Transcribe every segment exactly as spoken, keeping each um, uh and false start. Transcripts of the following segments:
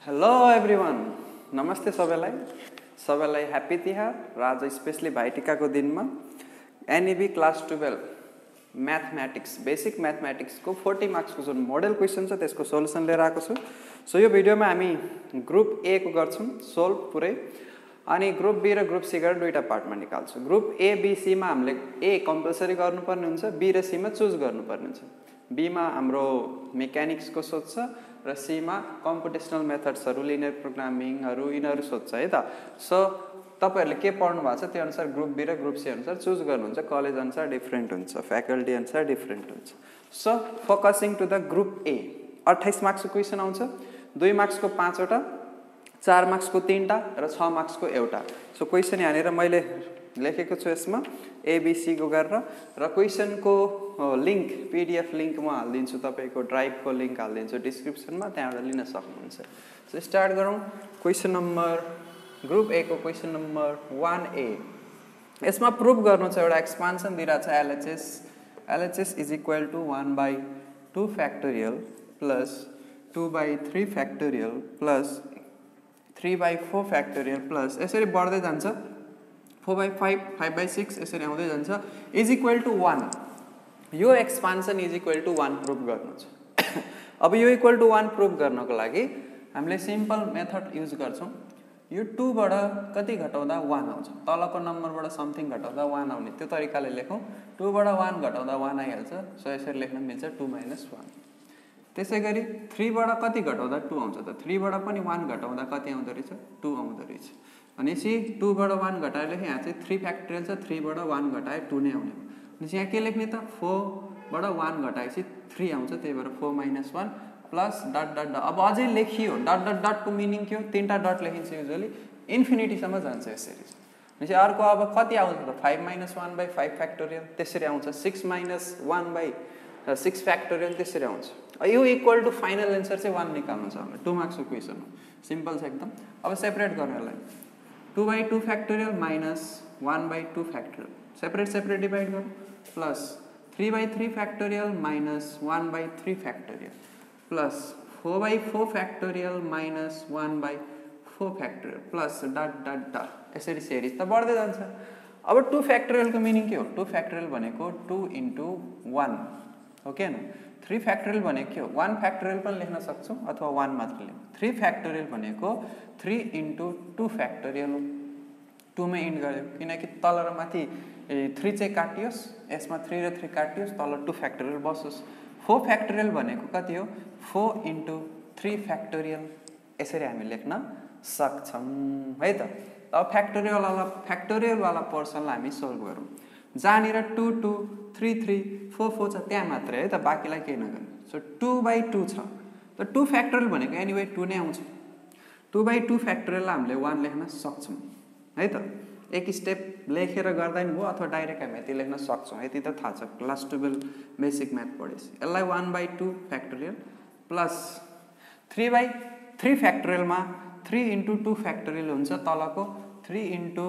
Hello everyone, नमस्ते सबैलाई सबैलाई ह्याप्पी तिहार र आज स्पेशली भाइटिकाको दिनमा N E B class twelve mathematics basic म्याथमेटिक्सको फोर्टी मार्क्सको जुन मोडल क्वेसन छ त्यसको सोल्युसन लिएर आएको छु। सो यो भिडियोमा हामी ग्रुप ए को गर्छौं सोल्भ पुरै, अनि ग्रुप बी र ग्रुप सी गरेर दुईटा पार्टमा निकाल्छौं। ग्रुप ए बी सी मा हामीले ए कम्पलसरी गर्नुपर्ने हुन्छ, बी र सी मा चुज गर्नुपर्ने हुन्छ। बी मा हाम्रो मेकानिक्स को सोध्छ र सी मा कम्प्युटेशनल मेथड्सहरु लिनियर प्रोग्रामिङहरु यिनीहरु सोध्छ है त। सो तपाईहरुले के पढ्नु भएको छ त्यो अनुसार ग्रुप बी र ग्रुप सी अनुसार चुज गर्नुहुन्छ। कलेज अनुसार डिफरेन्ट हुन्छ, फ्याकल्टी अनुसार डिफरेन्ट हुन्छ। So focusing to the group A अट्ठाइस मार्क्सको क्वेशन आउँछ, दुई मार्क्सको पाँचवटा, चार मार्क्सको तीनटा र छ मार्क्सको एउटा। सो क्वेशन यहाँनिर मैले लेखेको छु यसमा एबीसी को गरेर, र क्वेशनको लिंक पीडीएफ लिंक म हाल्दिन्छु, तपाईको ड्राइभको लिंक हाल्दिन्छु डिस्क्रिप्सनमा, त्यहाँबाट लिन सक्नुहुन्छ। सो स्टार्ट गरौँ। क्वेशन नम्बर ग्रुप ए को क्वेशन नम्बर वन ए। यसमा प्रुभ गर्नु छ, एउटा एक्सपान्सन दिइरा छ L H S L H S is equal to one by two factorial plus two by three factorial plus three by four factorial plus यसरी बढ्दै जान्छ, four by five, five by six यसरी आउँदै जान्छ, इज इक्वल टु वन। यो expansion is equal to one prove गर्नु छ। अब यो इक्वल टु वन प्रुभ गर्नको लागि हामीले सिम्पल मेथड युज गर्छौं। यो टू बाट कति घटाउँदा वन आउँछ, तलको नम्बरबाट समथिङ घटाउँदा वन आउने, त्यो तरिकाले लेखौं। टू बाट वन घटाउँदा वन आइहाल्छ, सो यसरी लेख्न मिल्छ टू माइनस वन। त्यसैगरी थ्री बाट कति घटाउँदा टू आउँछ त, थ्री बाट पनि वन घटाउँदा कति आउँदो रहेछ, टू आउँदो रहेछ। भनेपछि टू बाट वन घटाएर लेखेँ, यहाँ चाहिँ थ्री फ्याक्टोरियल छ, थ्री बाट वन घटाए टू नै आउने। भनेपछि यहाँ के लेख्ने त, फोर बाट वन घटाएपछि थ्री आउँछ, त्यही भएर four minus one plus dot dot dot. अब अझै लेखियो, डट डट डटको मिनिङ के हो, तीनटा डट लेखिन्छ युजुअली, इन्फिनिटीसम्म जान्छ यसरी। भनेपछि अर्को अब कति आउँछ त, five minus one by five factorial त्यसरी आउँछ, six minus one by six factorial त्यसरी आउँछ। यो इक्वल टु फाइनल एन्सर चाहिँ वन निकाल्नु छ हामीले, टू मार्क्सको क्वेसन हो, सिम्पल छ एकदम। अब सेपरेट गर्नु यसलाई, two by two factorial minus one by two factorial, separate separate divide गरौँ, plus three by three factorial minus one by three factorial plus four by four factorial minus one by four factorial plus dot dot dot, यसरी series त बढ्दै जान्छ। अब two फ्याक्टोरियलको meaning के हो, two factorial भनेको टू इन्टु वन हो के न। थ्री फ्याक्टोरियल भनेको के हो, वन फ्याक्टोरियल पनि लेख्न सक्छौँ अथवा वन मात्र लेख्नु। थ्री फ्याक्टोरियल भनेको थ्री इन्टु टू फ्याक्टोरियल हो, टूमै इन्ड गर्यो, किनकि तल र माथि थ्री चाहिँ काटियोस्, यसमा थ्री र थ्री काटियोस्, तल टू फ्याक्टोरियल बसोस्। फोर फ्याक्टोरियल भनेको कति हो, फोर इन्टु थ्री फ्याक्टोरियल, यसरी हामी लेख्न सक्छौँ है त। अब फ्याक्टोरियल वाला फ्याक्टोरियल वाला पोर्सनलाई हामी सोल्भ गरौँ। जहाँनिर two two three three four four छ त्यहाँ मात्रै है त, बाँकीलाई केही नगर्नु। सो टू बाई टू छ, त टू फ्याक्टोरियल भनेको एनिवे टू नै आउँछ। टू बाई टू फ्याक्टोरियललाई हामीले वन लेख्न सक्छौँ है त। एक स्टेप लेखेर गर्दा नि भयो अथवा डाइरेक्ट हामी यति लेख्न सक्छौँ, यति त थाहा छ, क्लास ट्वेल्भ बेसिक म्याथ पढेपछि। यसलाई one by two factorial plus three by three फ्याक्टोरियलमा थ्री इन्टु टू फ्याक्टोरियल हुन्छ, तलको three into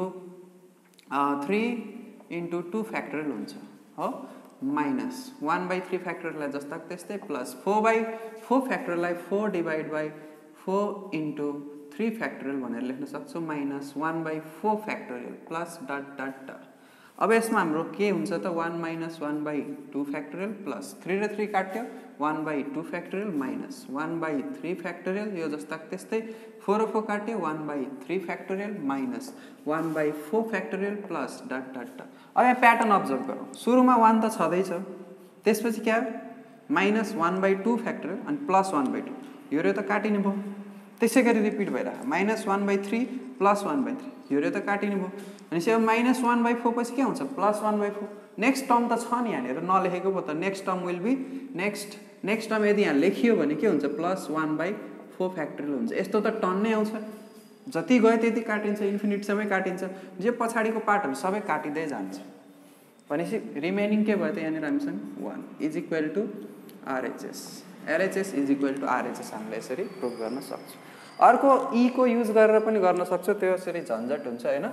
three into two factorial हुन्छ हो, माइनस वन बाई थ्री फ्याक्टोरियललाई जस्ता त्यस्तै, प्लस फोर बाई फोर फ्याक्टोरियललाई four divide by four into three factorial भनेर लेख्न सक्छौँ, minus one by four factorial plus dot dot dot. अब यसमा हाम्रो के हुन्छ त, one minus one by two factorial plus three र थ्री काट्यो, one by two factorial minus one by three factorial, यो जस्ता त्यस्तै, फोर र फोर काट्यो, one by three factorial minus one by four factorial plus dot dot dot. अब यहाँ pattern observe गरौँ, सुरुमा वन त छँदैछ, त्यसपछि क्या minus one by two factorial अनि प्लस वन बाई टू, यो रे त काटिने भयो, त्यसै गरी रिपिट भइरह, minus one by three plus one by three, यो रे त काटिने भयो। भनेपछि अब माइनस वन बाई फोर पछि के हुन्छ, plus one by four. Next term त छ नि यहाँनिर, नलेखेको भयो त, next term will be next next term यदि यहाँ लेखियो भने के हुन्छ, plus one by four factorial हुन्छ। यस्तो त टर्म नै आउँछ, जति गयो त्यति काटिन्छ, इन्फिनिटसम्मै काटिन्छ, जे पछाडिको पार्टहरू सबै काटिँदै जान्छ। भनेपछि रिमेनिङ के भयो त यहाँनिर हामीसँग one is equal to R H S, L H S is equal to R H S हामीले यसरी प्रुभ गर्न सक्छौँ। अर्को ई को युज गरेर पनि गर्न सक्छौँ, त्यो यसरी झन्झट हुन्छ हैन,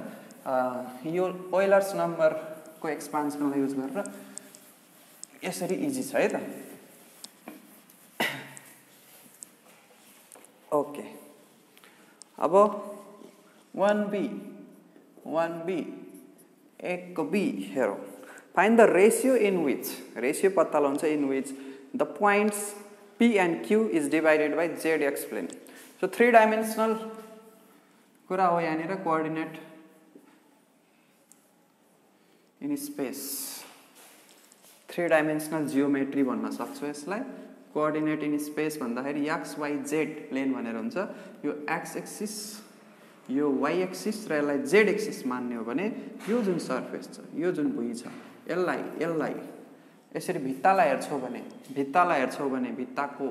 यो ओइलर्स नम्बरको एक्सपान्सनलाई युज गरेर यसरी इजी छ है त। ओके अब वन बी वन बी एक को बी हेरौँ find the ratio in which ratio पत्ता लगाउँछ in which the points P and Q is divided by Z X plane. So three dimensional कुरा हो यहाँनिर coordinate in space. Three dimensional geometry भन्न सक्छौ यसलाई coordinate in space भन्दाखेरि x y z plane भनेर हुन्छ यो x axis यो y axis र यसलाई z axis मान्ने हो भने यो जुन surface छ यो जुन भुइँ छ यसलाई यसलाई यसरी भित्तालाई हेर्छौ भने भित्तालाई हेर्छौ भने भित्ताको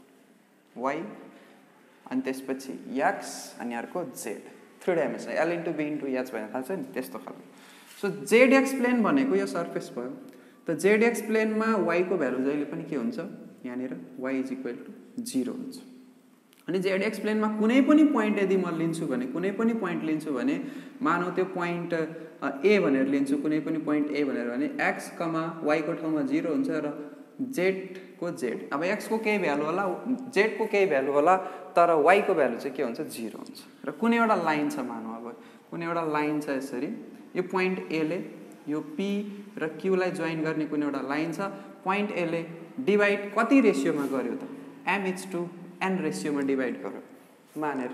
y अनि त्यसपछि x अनि अर्को z three dimensional l into b into h भनेर थाहा छ नि त्यस्तो खालको सो zx प्लेन भनेको यो सर्फेस भयो त zx प्लेनमा y को भ्यालु जहिले पनि के हुन्छ यहाँनिर y is equal to zero हुन्छ अनि zx प्लेनमा कुनै पनि पोइन्ट यदि म लिन्छु भने कुनै पनि पोइन्ट लिन्छु भने मानौ त्यो पोइन्ट a भनेर लिन्छु कुनै पनि पोइन्ट a भनेर भने x, y को ठाउँमा zero हुन्छ र z को z अब x को केही भ्यालु होला z को केही भ्यालु होला तर y को भ्यालु चाहिँ के हुन्छ zero हुन्छ र कुनै एउटा लाइन छ मानौ अब कुनै एउटा लाइन छ यसरी यो पोइन्ट a ले यो p र q लाई जोइन गर्ने कुनै एउटा लाइन छ पोइन्ट a ले डिवाइड कति रेशियोमा गर्यो त m is to n रेशियोमा डिवाइड गर्यो मानेर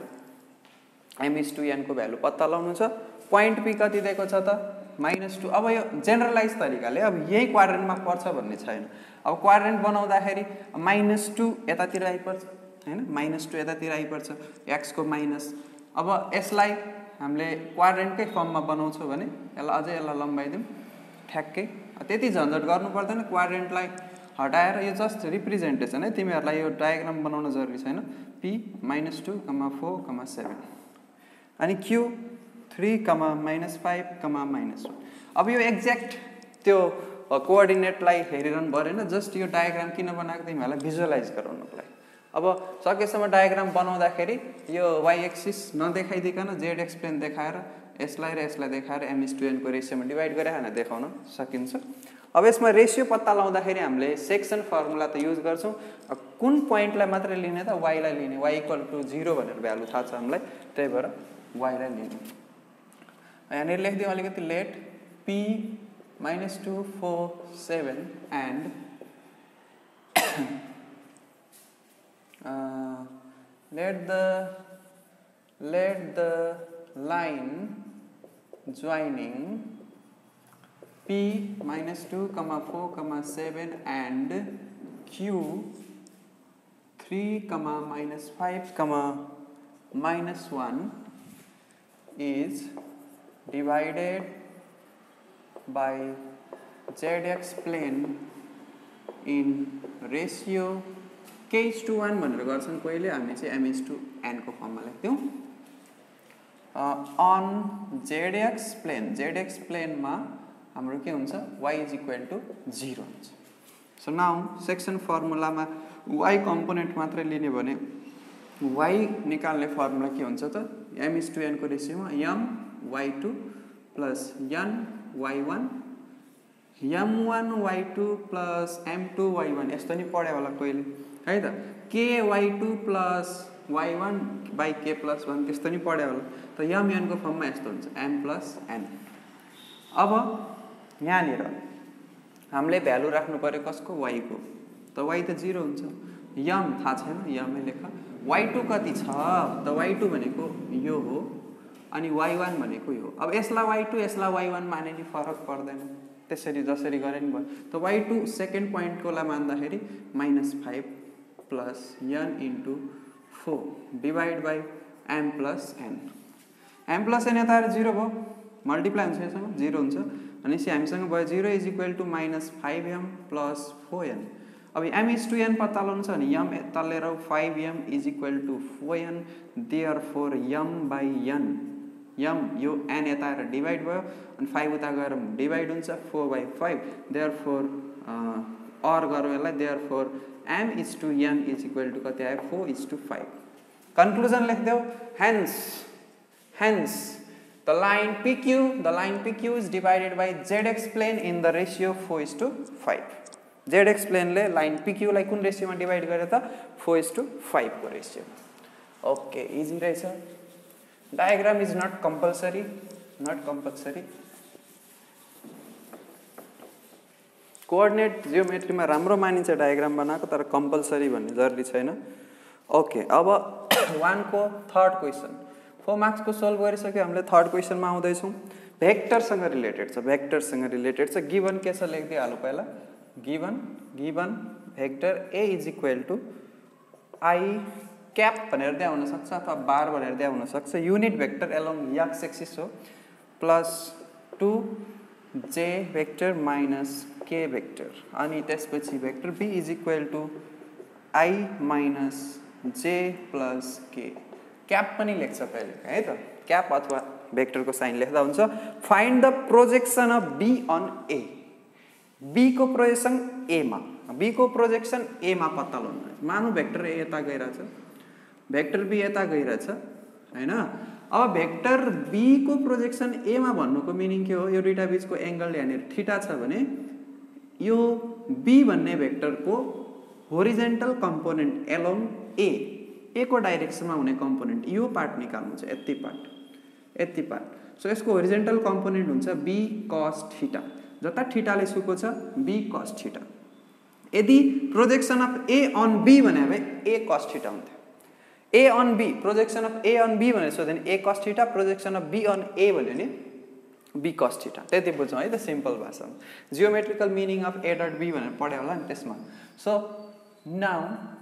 m is to n को भ्यालु पत्ता लगाउनु छ पोइन्ट p कति दिएको छ त माइनस टू अब यो जेनरलाइज तरिकाले अब यही क्वाड्रेन्टमा पर्छ भन्ने छैन अब क्वाड्रेन्ट बनाउँदाखेरि माइनस टू यतातिर आइपर्छ हैन माइनस टू यतातिर आइपर्छ x को माइनस अब यसलाई हामीले क्वाड्रेन्टकै फर्ममा बनाउँछौ भने यसलाई अझै यसलाई लम्बाइदिउँ ठ्याक्कै त्यति झन्झट गर्नु पर्दैन क्वाड्रेन्टलाई हटाएर यो जस्ट रिप्रेजेन्टेसन है तिमीहरुलाई यो डायग्राम बनाउन जरुरी छैन p minus two, four, seven अनि q three, minus five, minus one अब यो एक्ज्याक्ट त्यो कोअर्डिनेटलाई हेरिरहनु परेन जस्ट यो डायग्राम किन बनाएको तिमीहरुलाई भिजुअलाइज गराउनको लागि अब सकेसम्म डायग्राम बनाउँदाखेरि यो y एक्सिस नदेखाइदिकन z एक्स प्लेन देखाएर यसलाई र यसलाई देखाएर m is to n को रेशियोमा डिवाइड गरेर हैन देखाउन सकिन्छ अब यसमा रेशियो पत्ता लगाउँदाखेरि हामीले सेक्सन फर्मुला त युज गर्छौं कुन पोइन्टलाई मात्र लिने त y लाई लिने y इक्वल टु जीरो भनेर भ्यालु थाहा छ हामीलाई त्यही भएर y लाई लिने यहाँनिर लेख्दिउँ अलिकति let p minus two, four, seven and uh, let the let the line joining p minus two, four, seven and q three, minus five, minus one is divided by zx plane in ratio k is to one भनेर गर्छन् पहिले हामी चाहिँ m is to n को फर्ममा लेख्दियौ on zx plane zx plane मा हाम्रो के हुन्छ y is equal to zero हुन्छ so now section formula मा y component मात्र लिने भने y निकाल्ने फर्मुला के हुन्छ त m is to n को रेशियोमा m y two plus n y one m one y two plus m two y one यस्तो नि पढ्यो होला कहिले है त k y two plus y one by k plus one त्यस्तो नि पढ्यो होला त m n को फर्ममा यस्तो हुन्छ m plus n अब यहाँनिर हामीले भ्यालु राख्नु पर्यो कसको y को त y त zero हुन्छ m थाहा छैन m नै लेख y two कति छ त y two भनेको यो हो अनि y one भनेको यो अब यसलाई y two यसलाई y one माने नि फरक पर्दैन त्यसरी जसरी गरे नि भयो त y two सेकेन्ड पोइन्ट को ला मान्दाखेरि minus five plus n into four divide by m plus n m plus n यता zero भयो मल्टिप्लाई हुन्छ यससँग zero हुन्छ अनि सी हामीसँग भयो zero is equal to minus five m plus four n अब m is to n पत्ता लगाउनु छ भने m यता लिएर five m is equal to four n therefore m by n m यो n यता आएर डिवाइड भयो अनि five उता गएर डिवाइड हुन्छ four by five therefore or गरौँ यसलाई therefore m is to n is equal to कति आयो four is to five conclusion लेख्देऊ hence hence the line pq the line pq is divided by zx plane in the ratio four is to five zx plane ले line pq लाई कुन रेशियोमा divide गरे त four is to five को रेशियो okay easy रहेछ diagram is not compulsory, not compulsory. Coordinate जियोमेट्रीमा राम्रो मानिन्छ डायग्राम बनाएको, तर कंपल्सरी भन्ने जरुरी छैन। ओके, अब वन को थर्ड क्वेश्चन फोर मार्क्स को सोल्व गरिसक्यो हामीले। थर्ड क्वेश्चन में आउँदैछौँ। भेक्टरसँग रिलेटेड छ, भेक्टरसँग रिलेटेड छ। गिवन के छ लेखिदिइहालौँ पहिला। Given given vector A is equal to I cap भनेर दिया हुन सक्छ अथवा बार भनेर दिया हुन सक्छ। Unit vector along X axis हो, plus two J vector minus K vector, अनि त्यसपछि vector B is equal to I minus J plus K. Cap पनि लेख्छ कहिले है त, क्याप अथवा भेक्टर को साइन लेख्दा हुन्छ। Find the projection of B on A. B को प्रोजेक्सन ए मा, बी को प्रोजेक्सन ए मा पत्ता लगाउनु। मानु भेक्टर ए यता गइरहेछ, भेक्टर बी यता गइरहेछ हैन। अब भेक्टर बी को प्रोजेक्सन ए मा भन्नुको मिनिङ के हो? यो दुईटा बीचको एंगल यहाँनिर थीटा छ भने यो बी भन्ने भेक्टर को horizontal component along A, A को डाइरेक्सनमा हुने कम्पोनेन्ट यो पार्ट निकाल्नु छ, यति पार्ट यति पार्ट। सो यसको होरिजेन्टल कम्पोनेन्ट हुन्छ बी कस थीटा, जता थीटाले सुको छ बी कस थीटा। यदि projection of A on B भने भए ए कस थीटा हुन्थ्यो। A on B, projection of A on B भनेर सोध्यो भने A cos theta, projection of B on A भन्यो नि बी कस थीटा। त्यति बुझौँ है त सिम्पल भाषामा। Geometrical meaning of A dot B भनेर पढ्यो होला नि त्यसमा। सो नाउ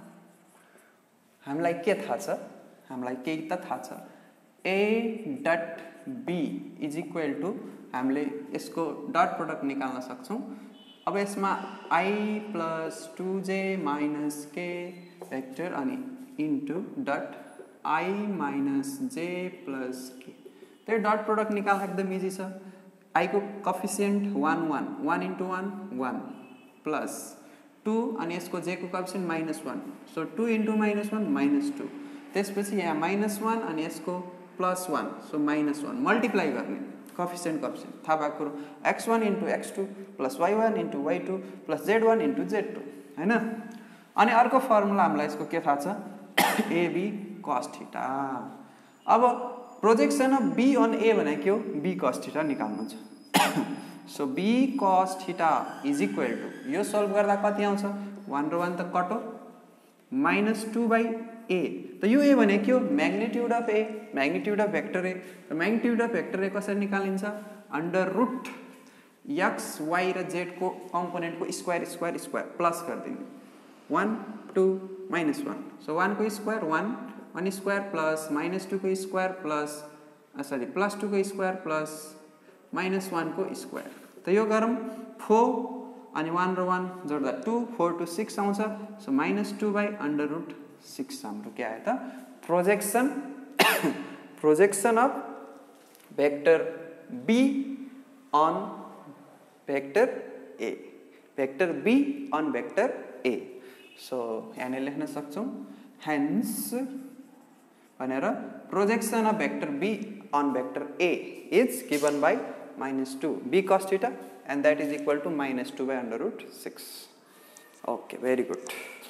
हामीलाई के थाहा छ? हामीलाई केही त थाहा छ। A dot B is equal to हामीले यसको डट प्रोडक्ट निकाल्न सक्छौँ। अब यसमा I plus two J minus K vector अनि into dot I minus J plus K. त्यो डट प्रोडक्ट निकाल्न एकदम इजी छ। आई को coefficient one one, one into one one, plus two अनि यसको जे को coefficient minus one. So two into minus one minus two, त्यसपछि यहाँ माइनस वान अनि यसको plus one, so minus one multiply गर्ने कफिसियन्ट कफिसियन्ट थाहा भएको कुरो। X one into X two plus Y one into Y two plus Z one into Z two होइन। अनि अर्को फर्मुला हामीलाई यसको के थाहा छ? AB cos theta. अब projection of B on A भने के हो? बी कस थीटा निकाल्नु छ। So B cos theta is equal to, यो सोल्भ गर्दा कति आउँछ? वान र वान त कटो, माइनस टू बाई ए। त यो ए भने के हो? Magnitude of A, magnitude of vector A. र म्याग्निट्युड अफ भेक्टर ए कसरी निकालिन्छ? अन्डर रुट एक्स वाई र जेड को कम्पोनेन्ट को स्क्वायर स्क्वायर स्क्वायर प्लस गरिदिने। One two minus one, so one को square one, one square plus minus two को square plus three plus two को square plus minus one को square. त यो गरौँ फोर अनि वान र वान जोड्दा टू, फोर टू सिक्स आउँछ। So minus two by under root six हाम्रो के आयो त? Projection projection of vector B on vector A, vector B on vector A. So यहाँनिर लेख्न सक्छौँ हेन्स भनेर projection of vector B on vector A is given by minus two B cos theta and that is equal to minus two by under root six. Okay, very good.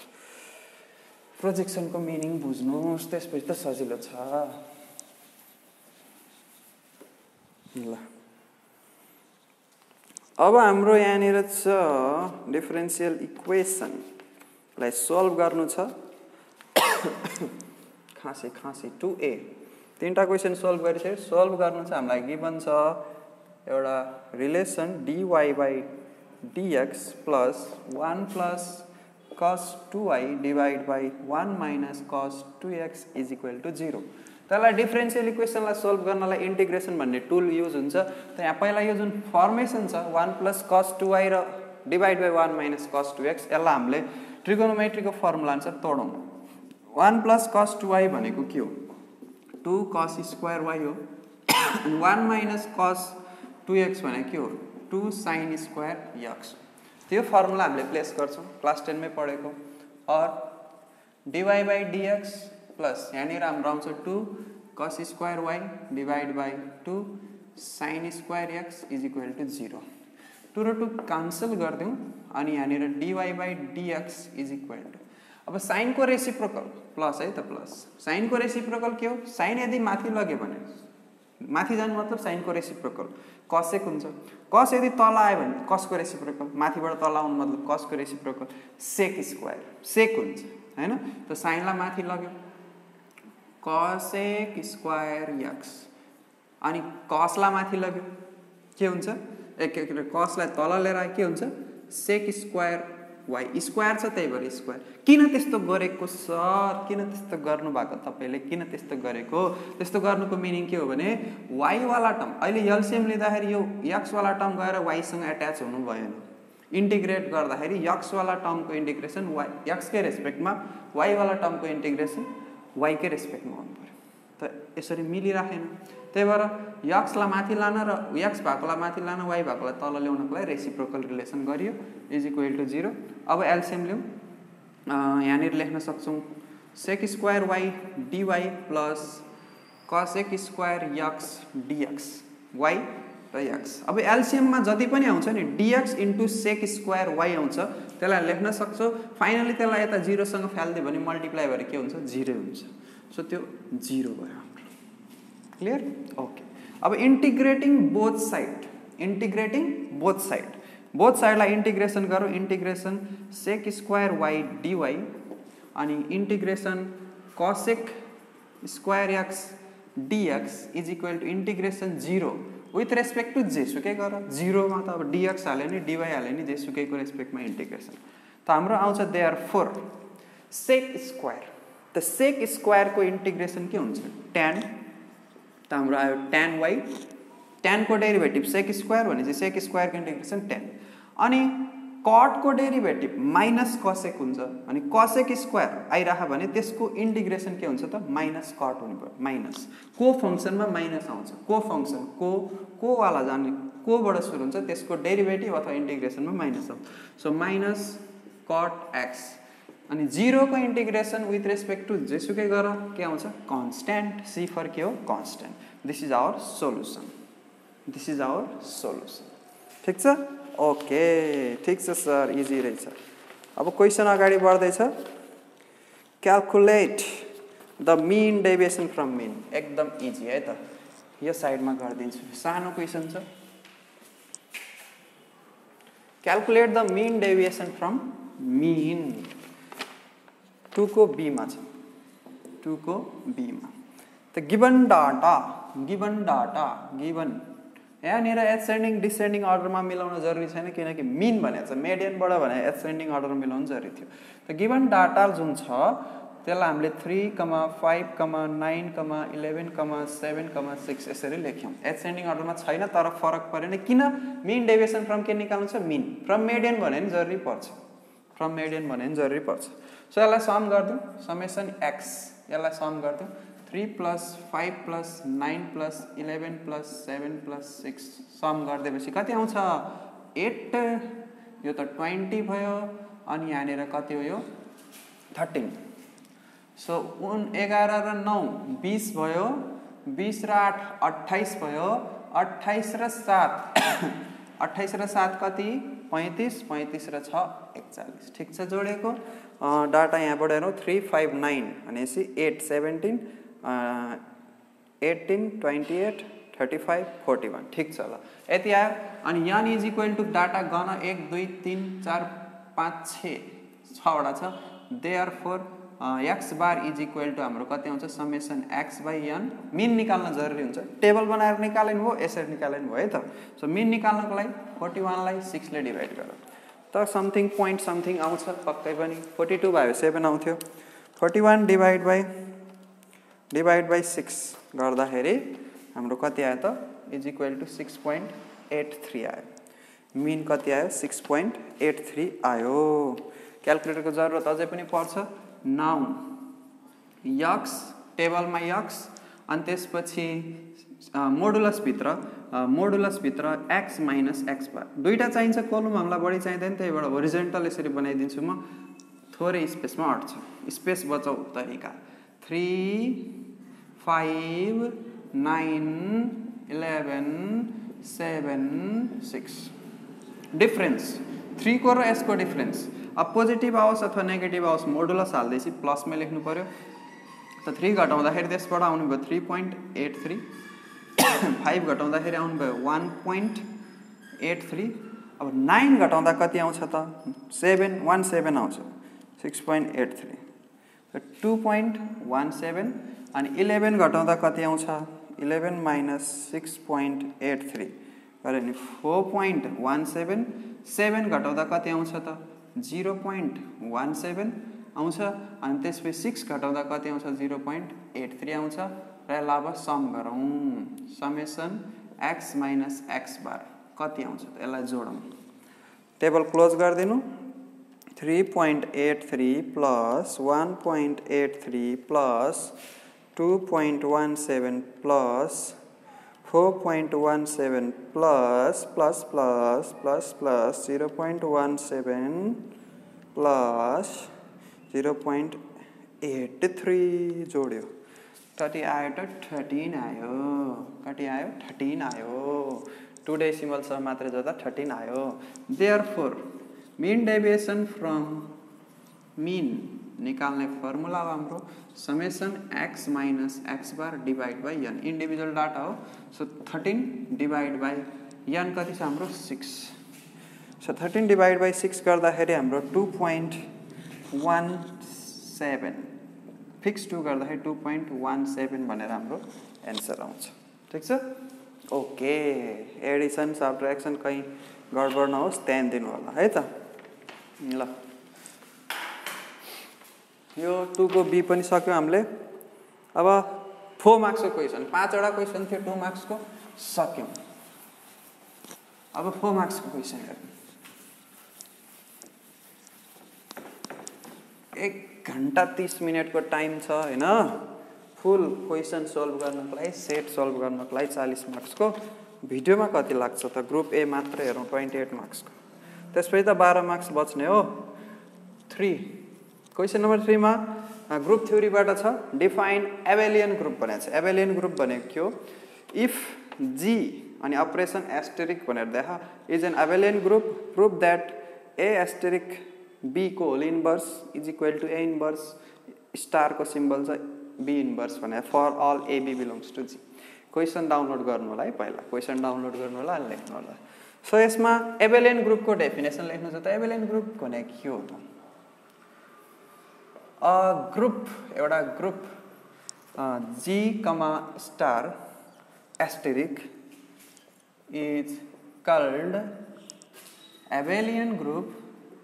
Projection को meaning बुझ्नुहोस्, त्यसपछि त सजिलो छ। ल अब हाम्रो यहाँनिर छ डिफरेन्शियल इक्वेसनलाई सोल्भ गर्नु छ। खासै खासै टू ए तीनटा क्वेसन सोल्भ गरिसक्यो। सोल्भ गर्नु छ हामीलाई गिभन छ एउटा relation dy by dx plus one plus cos two Y divide by one minus cos two X is equal to zero. त्यसलाई डिफरेन्शियल इक्वेसनलाई सोल्भ गर्नलाई इन्टिग्रेसन भन्ने टुल युज हुन्छ। त यहाँ पहिला यो जुन फर्मेसन छ one plus cos two Y र divide by one minus cos two X, यसलाई हामीले ट्रिगोनोमेट्रीको फर्मुला अनुसार तोडौँ। One plus cos two Y भनेको के हो? टू cos स्क्वायर वाई हो। One minus cos two X भनेको के हो? Two sin square X. त्यो फर्मुला हामीले प्लेस गर्छौँ, क्लास टेन में पढेको। और dy बाई dx प्लस यहाँनिर हाम्रो आउँछ two cos square Y divide by two sin square X is equal to zero. Two र टू क्यान्सल गरिदिउँ अनि यहाँनिर dy by dx is equal to अब साइन को रेसिप्रोकल प्लस है त प्लस साइन को रेसिप्रोकल के हो साइन यदि माथि लग्यो भने माथि जानु मतलब साइन को रेसिप्रोकल कसेक हुन्छ कस यदि तल आयो भने कस को रेसिप्रोकल माथिबाट तल आउनु मतलब कस को रेसिप्रोकल सेक स्क्वायर सेक हुन्छ हैन त साइनलाई माथि लग्यो कसेक स्क्वायर एक्स अनि कसलाई माथि लग्यो के हुन्छ एक एक कसलाई तल लिएर आयो के हुन्छ सेक स्क्वायर वाई स्क्वायर छ त्यही भएर स्क्वायर किन त्यस्तो गरेको सर किन त्यस्तो गर्नु भएको तपाईले किन त्यस्तो गरेको त्यस्तो गर्नुको मिनिङ के हो भने y वाला टर्म अहिले एलसीएम लिँदाखेरि यो x वाला टर्म गएर y सँग अट्याच हुनु भएन इन्टिग्रेट गर्दाखेरि x वाला टर्मको इन्टिग्रेसन y x के रेस्पेक्टमा y वाला टर्मको इन्टिग्रेसन y के रेस्पेक्टमा हुनु पर्यो त यसरी मिलिराखेन त्यही भएर x लाई माथि लान र x भाकोलाई माथि लान y भाकोलाई तल ल्याउनको लागि रेसिप्रोकल रिलेसन गरियो इज इक्वल टु जीरो अब एलसीएम ल्याउँ यहाँनिर लेख्न सक्छौं sec square y dy plus cosec square x dx y र x अब एलसीएम मा जति पनि आउँछ नि dx into sec square y आउँछ त्यसलाई लेख्न सक्छौ फाइनली त्यसलाई यता जीरो सँग फाल्दियो भने मल्टिप्लाई भएर के हुन्छ जीरो हुन्छ सो त्यो जीरो भयो क्लियर ओके अब integrating both side integrating both side both साइडलाई इंटीग्रेशन गरौँ integration sec square y dy अनि integration cosec square x dx is equal to integration zero with respect to जेसुकै गर zero मा त अब dx हाल्यो नि dy हाल्यो नि जेसुकैको रेस्पेक्टमा इंटीग्रेशन त हाम्रो आउँछ देयरफोर sec स्क्वायर त sec स्क्वायर को इंटीग्रेशन के हुन्छ tan त हाम्रो आयो tan y tan को डेरिभेटिभ sec स्क्वायर भनेपछि sec स्क्वायर को इंटीग्रेशन tan अनि cot को डेरिभेटिभ माइनस cosec हुन्छ अनि cosec स्क्वायर आइराख भने त्यसको इंटीग्रेशन के हुन्छ त माइनस cot हुनु पर्यो माइनस को फंक्शनमा माइनस आउँछ को फंक्शन को को वाला जाने को बाट सुरु हुन्छ त्यसको डेरिभेटिभ अथवा इंटीग्रेशनमा माइनस आउँछ सो माइनस cot x अनि जीरो को इंटीग्रेशन विथ रेस्पेक्ट टु जेसुकै गर के आउँछ कांस्टेंट सी फर के हो constant this is our solution this is our solution ठीक छ ओके ठीक छ सर इजी रहेछ अब क्वेशन अगाडि बढ्दै छ calculate the mean deviation from mean एकदम इजी है त यो साइडमा गर्दिन्छु सानो क्वेशन छ calculate the mean deviation from mean two को बी मा छ टू को बी मा त given data given data given यहाँनिर एसेन्डिङ डिसेन्डिङ अर्डरमा मिलाउन जरुरी छैन किनकि मीन भनेको छ मेडियनबाट भने एसेन्डिङ अर्डर मिलाउन जरुरी थियो त गिवन डाटा जुन छ त्यसलाई हामीले three, five, nine, eleven, seven, six यसरी लेख्यौं एसेन्डिङ अर्डरमा छैन तर फरक परेन किन मीन डेभिएसन फ्रम के निकाल्नु छ मीन फ्रम मेडियन भने नि जरुरी पर्छ फ्रम मेडियन भने नि जरुरी पर्छ सो यसलाई सम गर्दियौ समेसन x यसलाई सम गर्दियौ three plus five plus nine plus eleven plus seven plus six sum गर्देपछि कति आउँछ एट यो त ट्वेन्टी भयो अनि यहाँनिर कति हो यो थर्टीन सो उन एघार र नौ बीस भयो बीस र आठ अट्ठाइस भयो अट्ठाइस र सात अट्ठाइस र सात कति पैंतीस पैंतीस र छ एकचालीस ठीक छ जोडेको डाटा यहाँबाट हेरौँ थ्री फाइभ नाइन भनेपछि eight seventeen eighteen twenty eight thirty five forty one ठीक छ ल यति आयो अनि N is equal to data गन एक दुई तीन चार पाँच छ छवटा छ therefore X bar is equal to हाम्रो कति आउँछ summation X by N mean निकाल्न जरुरी हुन्छ टेबल बनाएर निकाल्नु हो यसरी निकाल्नु हो है त सो मिन निकाल्नको लागि फोर्टी वान लाई सिक्स ले डिभाइड गरौँ त समथिङ पोइन्ट समथिङ आउँछ पक्कै पनि फोर्टी टू भयो सेभेन आउँथ्यो forty one divide by divide by six गर्दाखेरि हाम्रो कति आयो त is equal to six point eight three आयो मिन कति आयो सिक्स पोइन्ट एट थ्री आयो क्याल्कुलेटरको जरुरत अझै पनि पर्छ नाउन यक्स टेबलमा यक्स अनि त्यसपछि मोडुलस भित्र मोडुलस भित्र x माइनस x बार दुईटा चाहिन्छ कोलम हामीलाई बढी चाहिदैन त्यही भएर होरिजोन्टल यसरी बनाइदिन्छु म थोरै स्पेसमा अट्छ स्पेस बचाऊ तरिका three five nine eleven seven six difference three को र s को डिफरेन्स अब पोजिटिभ आओस् अथवा नेगेटिभ आओस् मोडुलस हाल्दैछ प्लसमै लेख्नु पर्यो। त थ्री घटाउँदाखेरि त्यसबाट आउनु भयो three point eight three, five घटाउँदाखेरि आउनु भयो वान पोइन्ट एट थ्री। अब नाइन घटाउँदा कति आउँछ त सेभेन वान सेभेन आउँछ six point eight three, two point one seven. अनि इलेभेन घटाउँदा कति आउँछ eleven minus six point eight three गऱ्यो भने four point one seven. Seven घटाउँदा कति आउँछ त जिरो पोइन्ट वान सेभेन आउँछ। अनि त्यसपछि सिक्स घटाउँदा कति आउँछ जिरो पोइन्ट एट थ्री आउँछ। र यसलाई अब सम गरौँ, summation X minus X bar कति आउँछ त यसलाई जोडौँ। टेबल क्लोज गरिदिनु। Three point eight three plus one point eight three plus two point one seven plus four point one seven plus plus plus plus plus zero point one seven plus zero point eight three जोड्यो कति आयो त thirteen आयो। कति आयो thirteen आयो। Two decimal सह मात्रै जोड्दा थर्टिन आयो। Therefore mean deviation from mean निकाल्ने फर्मुला हो हाम्रो summation X minus X bar divide by N. Individual data हो। So thirteen divide by N कति छ हाम्रो six. So thirteen divide by six गर्दाखेरि हाम्रो two point one seven, fix two गर्दाखेरि टू पोइन्ट वान सेभेन भनेर हाम्रो answer आउँछ। ठिक छ। ओके, एडिसन सब्ट्र्याक्सन कहीँ गडबड नहोस् ध्यान दिनु होला है त। ल यो टू को बी पनि सक्यौँ हामीले। अब फोर मार्क्सको क्वेसन, पाँचवटा क्वेसन थियो टू मार्क्सको सक्यौँ। अब फोर मार्क्सको क्वेसन हेर्नु। एक घन्टा तीस मिनटको टाइम छ होइन। फुल क्वेसन सोल्भ गर्नको लागि सेट सोल्भ गर्नको लागि चालीस मार्क्सको। भिडियोमा कति लाग्छ त ग्रुप ए मात्र हेरौँ ट्वेन्टी एट मार्क्सको। त्यसपछि त बाह्र मार्क्स बच्ने हो। थ्री क्वेसन नम्बर थ्रीमा ग्रुप थ्योरीबाट छ डिफाइन एबेलियन ग्रुप भनेको छ। एबेलियन ग्रुप भनेको के हो? इफ जी अनि अपरेसन एस्टेरिक भनेर देखा is an abelian group prove that A asterisk B को whole inverse is equal to A inverse star को सिम्बल छ बी इन्भर्स भने for all A B belongs to G. Question download गर्नु होला है। पहिला क्वेसन डाउनलोड गर्नु होला अनि लेख्नु होला। सो यसमा एबेलियन ग्रुप को डेफिनेसन लेख्नु छ त। एबेलियन ग्रुप भनेको के हो त? अ ग्रुप एउटा group G comma star asterisk is called abelian group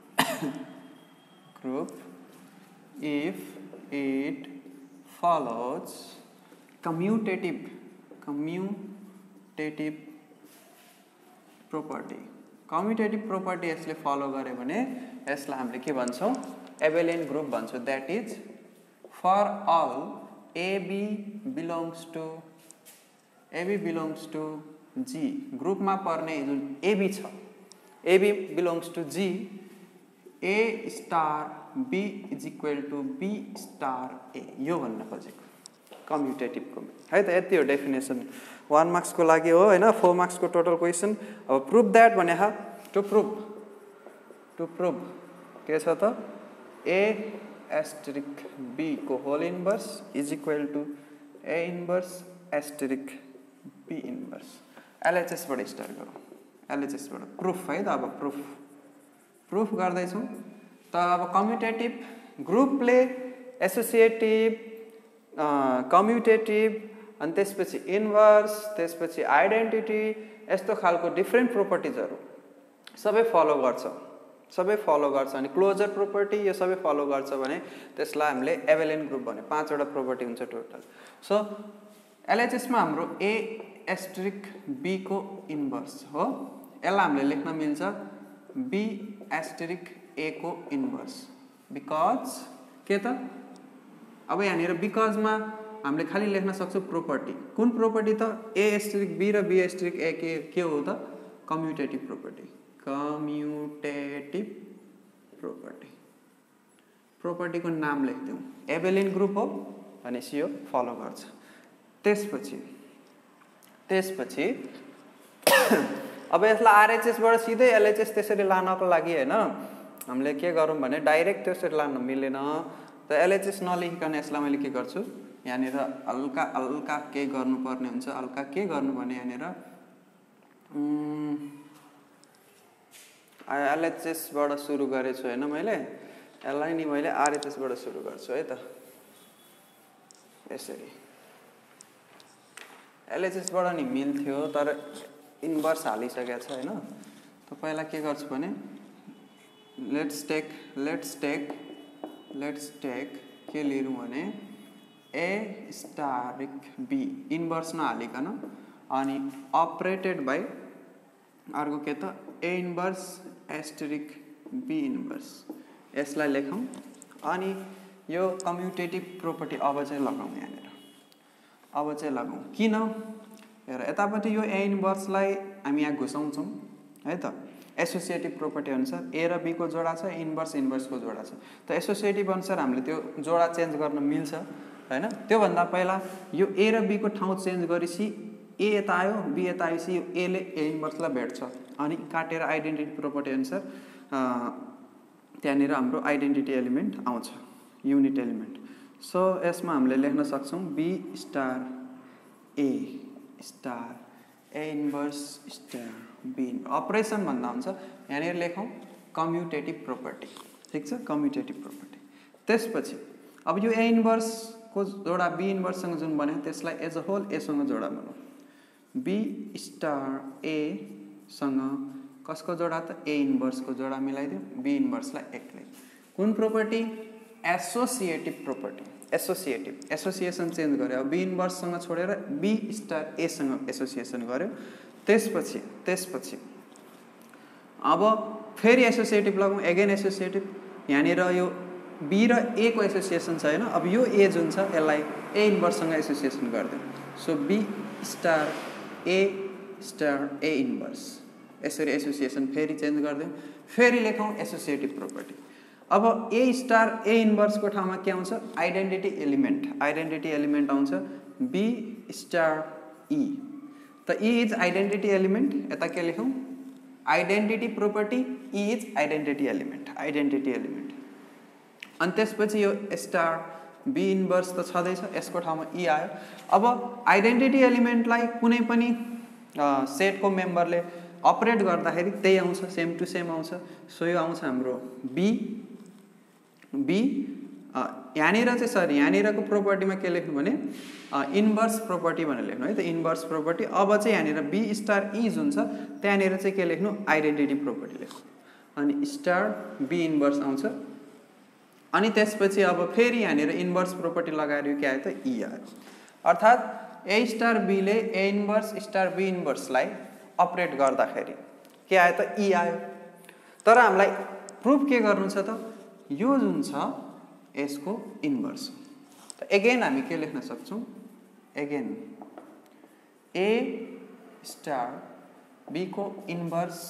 group if it follows commutative commutative property। commutative property यसले फलो गरे भने यसलाई हामीले के भन्छौं? एबेलियन ग्रुप भन्छौं। That is for all A B belongs to A B belongs to G. ग्रुपमा पर्ने जुन एबी छ A B belongs to G A star B is equal to B star A. यो भन्न खोजेको कम्युटेटिभको है त। यति हो डेफिनेसन। वान मार्क्सको लागि हो होइन। फोर मार्क्सको टोटल क्वेसन। अब प्रुभ दैट भने have to prove to prove के छ त? ए एस्टेरिक बी को whole inverse is equal to A inverse asterisk B inverse. एलएचएसबाट स्टार्ट गरौँ। एलएचएसबाट प्रुफ है त। अब प्रुफ प्रुफ गर्दैछौँ त। अब कम्युटेटिभ ग्रुपले एसोसिएटिभ कम्युटेटिभ अनि त्यसपछि इन्भर्स त्यसपछि आइडेन्टिटी यस्तो खालको डिफ्रेन्ट प्रोपर्टिजहरू सबै फलो गर्छ सबै फलो गर्छ। अनि क्लोजर प्रोपर्टी यो सबै फलो गर्छ भने त्यसलाई हामीले एबेलियन ग्रुप भन्यो। पाँचवटा प्रोपर्टी हुन्छ टोटल। सो एलएचएसमा हाम्रो ए एस्टेरिक बी को इन्भर्स हो। यसलाई हामीले लेख्न मिल्छ बी एस्टेरिक ए को इन्भर्स बिकज के त? अब यहाँनिर बिकजमा हामीले खाली लेख्न सक्छौँ प्रोपर्टी। कुन प्रोपर्टी त? ए एस्टेरिक बी र बी एस्टेरिक ए के के हो त? कम्युटेटिभ प्रोपर्टी। कम्युटेटिभ प्रोपर्टी प्रोपर्टीको नाम लेख्दिउँ। एबेलियन ग्रुप हो भनेपछि यो फलो गर्छ। त्यसपछि त्यसपछि अब यसलाई आरएचएसबाट सिधै एलएचएस त्यसरी लानको लागि होइन हामीले के गरौँ भने डाइरेक्ट त्यसरी लान मिलेन त एलएचएस नलेखिकन यसलाई मैले के गर्छु यहाँनिर हल्का हल्का के गर्नुपर्ने हुन्छ हल्का के गर्नु भने यहाँनिर एलएचएस बाट सुरु गरेछु हैन मैले यसलाई नि मैले आरएचएस बाट सुरु गर्छु है त यसरी एलएचएस बाट नि मिल्थ्यो तर इन्भर्स हालिसकेको छ हैन त पहिला के गर्छु भने let's take let's take let's take के लिरौँ भने ए स्टारिक बी इन्भर्स नहालिकन अनि अपरेटेड बाई अर्को के त A inverse asterisk B inverse यसलाई लेखौँ अनि यो कम्युटेटिभ प्रोपर्टी अब चाहिँ लगाउँ यहाँनिर अब चाहिँ लगाउँ किन हेर यतापट्टि यो ए इन्भर्सलाई हामी यहाँ घुसाउँछौँ है त एसोसिएटिभ प्रोपर्टी अनुसार ए र बी को जोडा छ इन्भर्स इन्भर्स को जोडा छ त एसोसिएटिभ अनुसार हामीले त्यो जोडा चेन्ज गर्न मिल्छ हैन त्यो भन्दा पहिला यो ए र बी को ठाउँ चेन्ज गरेपछि ए यता आयो बी यता आएपछि यो ए ले ए इन्भर्सलाई भेट्छ अनि काटेर आइडेन्टिटी प्रोपर्टी अनुसार त्यहाँनिर हाम्रो आइडेन्टिटी एलिमेन्ट आउँछ युनिट एलिमेन्ट सो यसमा हामीले लेख्न सक्छौं B star A star A inverse star B operation भन्दा हुन्छ यहाँनिर लेखौं कम्युटेटिभ प्रोपर्टी ठीक छ कम्युटेटिभ प्रोपर्टी त्यसपछि अब यो ए इन्भर्स को जोडा बी इन्भर्स सँग जुन बन्यो त्यसलाई एज अ होल ए सँग जोडा बनाऊ बी स्टार ए सँग कसको जोडा त ए इन्भर्स को जोडा मिलाइदियो बी इन्भर्सलाई एक्लै कुन property associative property associative association change गर्यो बी इन्भर्स सँग छोडेर बी स्टार ए सँग एसोसिएसन गर्यो त्यसपछि त्यसपछि अब फेरि एसोसिएटिभ लगाउँ एगेन एसोसिएटिभ यहाँनिर यो बी र ए को एसोसिएसन छ हैन अब यो ए जुन छ यसलाई ए इन्भर्स सँग एसोसिएसन गर्दियौ so B star A star A inverse यसरी एसोसिएसन फेरि चेन्ज गर्दियौ फेरि लेखौं एसोसिएटिभ प्रोपर्टी अब ए स्टार ए इन्भर्स को ठाउँमा के आउँछ आइडेन्टिटी एलिमेन्ट आइडेन्टिटी एलिमेन्ट आउँछ बी स्टार ई त ई इज आइडेन्टिटी एलिमेन्ट यता के लेखौं identity property E is identity element identity element अनि त्यसपछि यो स्टार बी इन्भर्स त छदैछ यसको ठाउँमा ई आयो अब आइडेन्टिटी एलिमेन्टलाई कुनै पनि सेट को मेम्बरले अपरेट गर्दाखेरि त्यही आउँछ सेम टु सेम आउँछ सो यो आउँछ हाम्रो बी बी यहाँनिर चाहिँ सरी यहाँनिरको प्रोपर्टीमा के लेख्नु भने इन्भर्स प्रोपर्टी भनेर लेख्नु है त इन्भर्स प्रोपर्टी अब चाहिँ यहाँनिर बी स्टार ई जुन छ त्यहाँनिर चाहिँ के लेख्नु आइडेन्टिटी प्रोपर्टी लेख्नु अनि स्टार बी इन्भर्स आउँछ अनि त्यसपछि अब फेरि यहाँनिर इन्भर्स प्रोपर्टी लगाएर के आयो त ई आयो अर्थात् ए स्टार बी ले ए इन्भर्स स्टार बी इन्भर्सलाई अपरेट गर्दाखेरि के आयो त ई आयो तर हामीलाई प्रुफ के गर्नु छ त यो जुन छ यसको इन्भर्स त एगेन हामी के लेख्न सक्छौं एगेन ए स्टार बी को inverse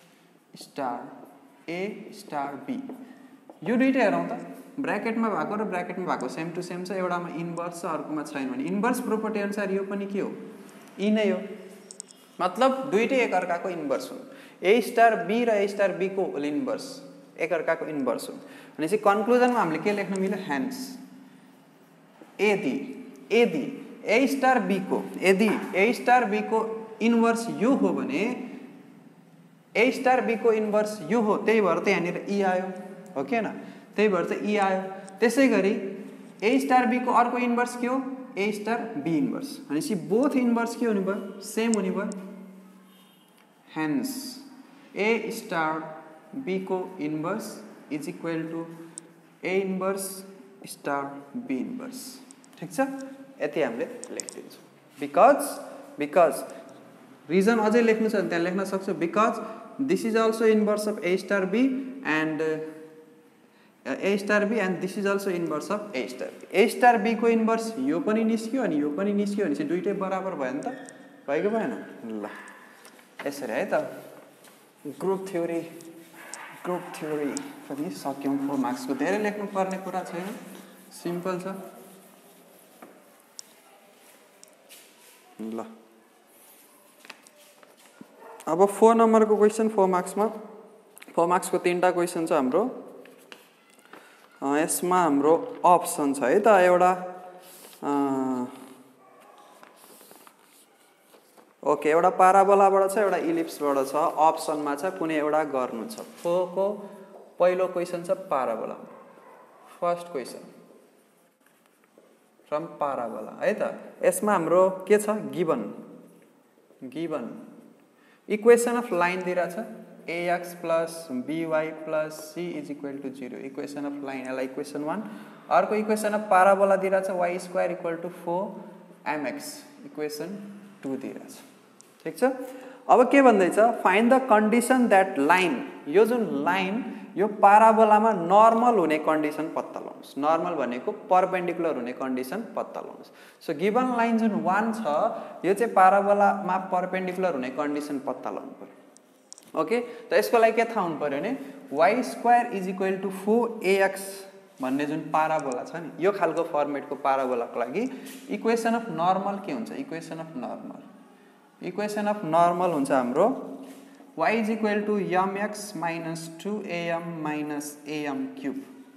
star A star B यो दुईटै हेरौं त ब्र्याकेटमा भएको र ब्र्याकेटमा भएको सेम टु सेम छ एउटामा इन्भर्स छ अर्कोमा छैन भने इन्भर्स प्रोपर्टी अनुसार यो पनि के हो ई नै हो मतलब दुईटै एकअर्काको इन्भर्स हुन् ए स्टार बी र ए स्टार बी को होल इन्भर्स एकअर्काको इन्भर्स हुन् भनेपछि कन्क्लुजनमा हामीले के लेख्न मिल्यो हेन्स यदि यदि ए स्टार बी को यदि ए स्टार बी को इन्भर्स यो हो भने ए स्टार बी को इन्भर्स यो हो त्यही भएर त यहाँनिर ई आयो हो के न त्यही भएर चाहिँ ई आयो त्यसैगरी ए स्टार बी को अर्को इन्भर्स के हो ए स्टार बी इन्भर्स भनेपछि बोथ इन्भर्स के हुने भयो सेम हुने भयो हेन्स ए स्टार बी को inverse is equal to A inverse star B inverse ठीक छ यति हामीले लेखिदिन्छौँ बिकज बिकज रिजन अझै लेख्नु छ भने त्यहाँ लेख्न सक्छौँ because this is also inverse of A star B and A star B and this is also inverse of A star B A star B को इन्भर्स यो पनि निस्क्यो अनि यो पनि निस्क्यो भने चाहिँ दुईटै बराबर भयो नि त भएको भएन ल यसरी है त ग्रुप थ्योरी ग्रुप थ्योरी पनि सक्यौं फोर मार्क्स को धेरै लेख्नु पर्ने कुरा छैन सिम्पल छ ल अब फोर नम्बर को क्वेशन फोर मार्क्स मा फोर मार्क्सको तीनटा क्वेसन छ हाम्रो। यसमा हाम्रो अप्सन छ है त, एउटा ओके एउटा पाराबोलाबाट छ, एउटा इलिप्सबाट छ। अप्सनमा छ कुनै एउटा गर्नु छ। फोरको पहिलो क्वेसन छ parabola, first question from parabola है त। यसमा हाम्रो के छ, given given equation of line दिइरहेछ ax plus by plus c is equal to zero, equation of line, यसलाई इक्वेसन वान। अर्को इक्वेसन अफ पाराबोला दिइरहेछ y square equal to four mx, equation two दिइरहेछ। ठीक छ। अब के भन्दैछ, find the condition that line, यो जुन लाइन यो पाराबोलामा नर्मल हुने कन्डिसन पत्ता लगाउनुस्। नर्मल भनेको परपेन्डिकुलर हुने कन्डिसन पत्ता लगाउनुस्। सो गिवन लाइन जुन वान छ यो चाहिँ पाराबोलामा परपेन्डिकुलर हुने कन्डिसन पत्ता लगाउनु पर्यो। ओके, त यसको लागि के थाहा हुनु पर्यो भने y square is equal to four ax भन्ने जुन पाराबोला छ नि, यो खालको फर्मेटको पाराबोलाको लागि इक्वेसन अफ नर्मल के हुन्छ, equation of normal equation of normal हुन्छ हाम्रो y is equal to mx minus two am minus am cube,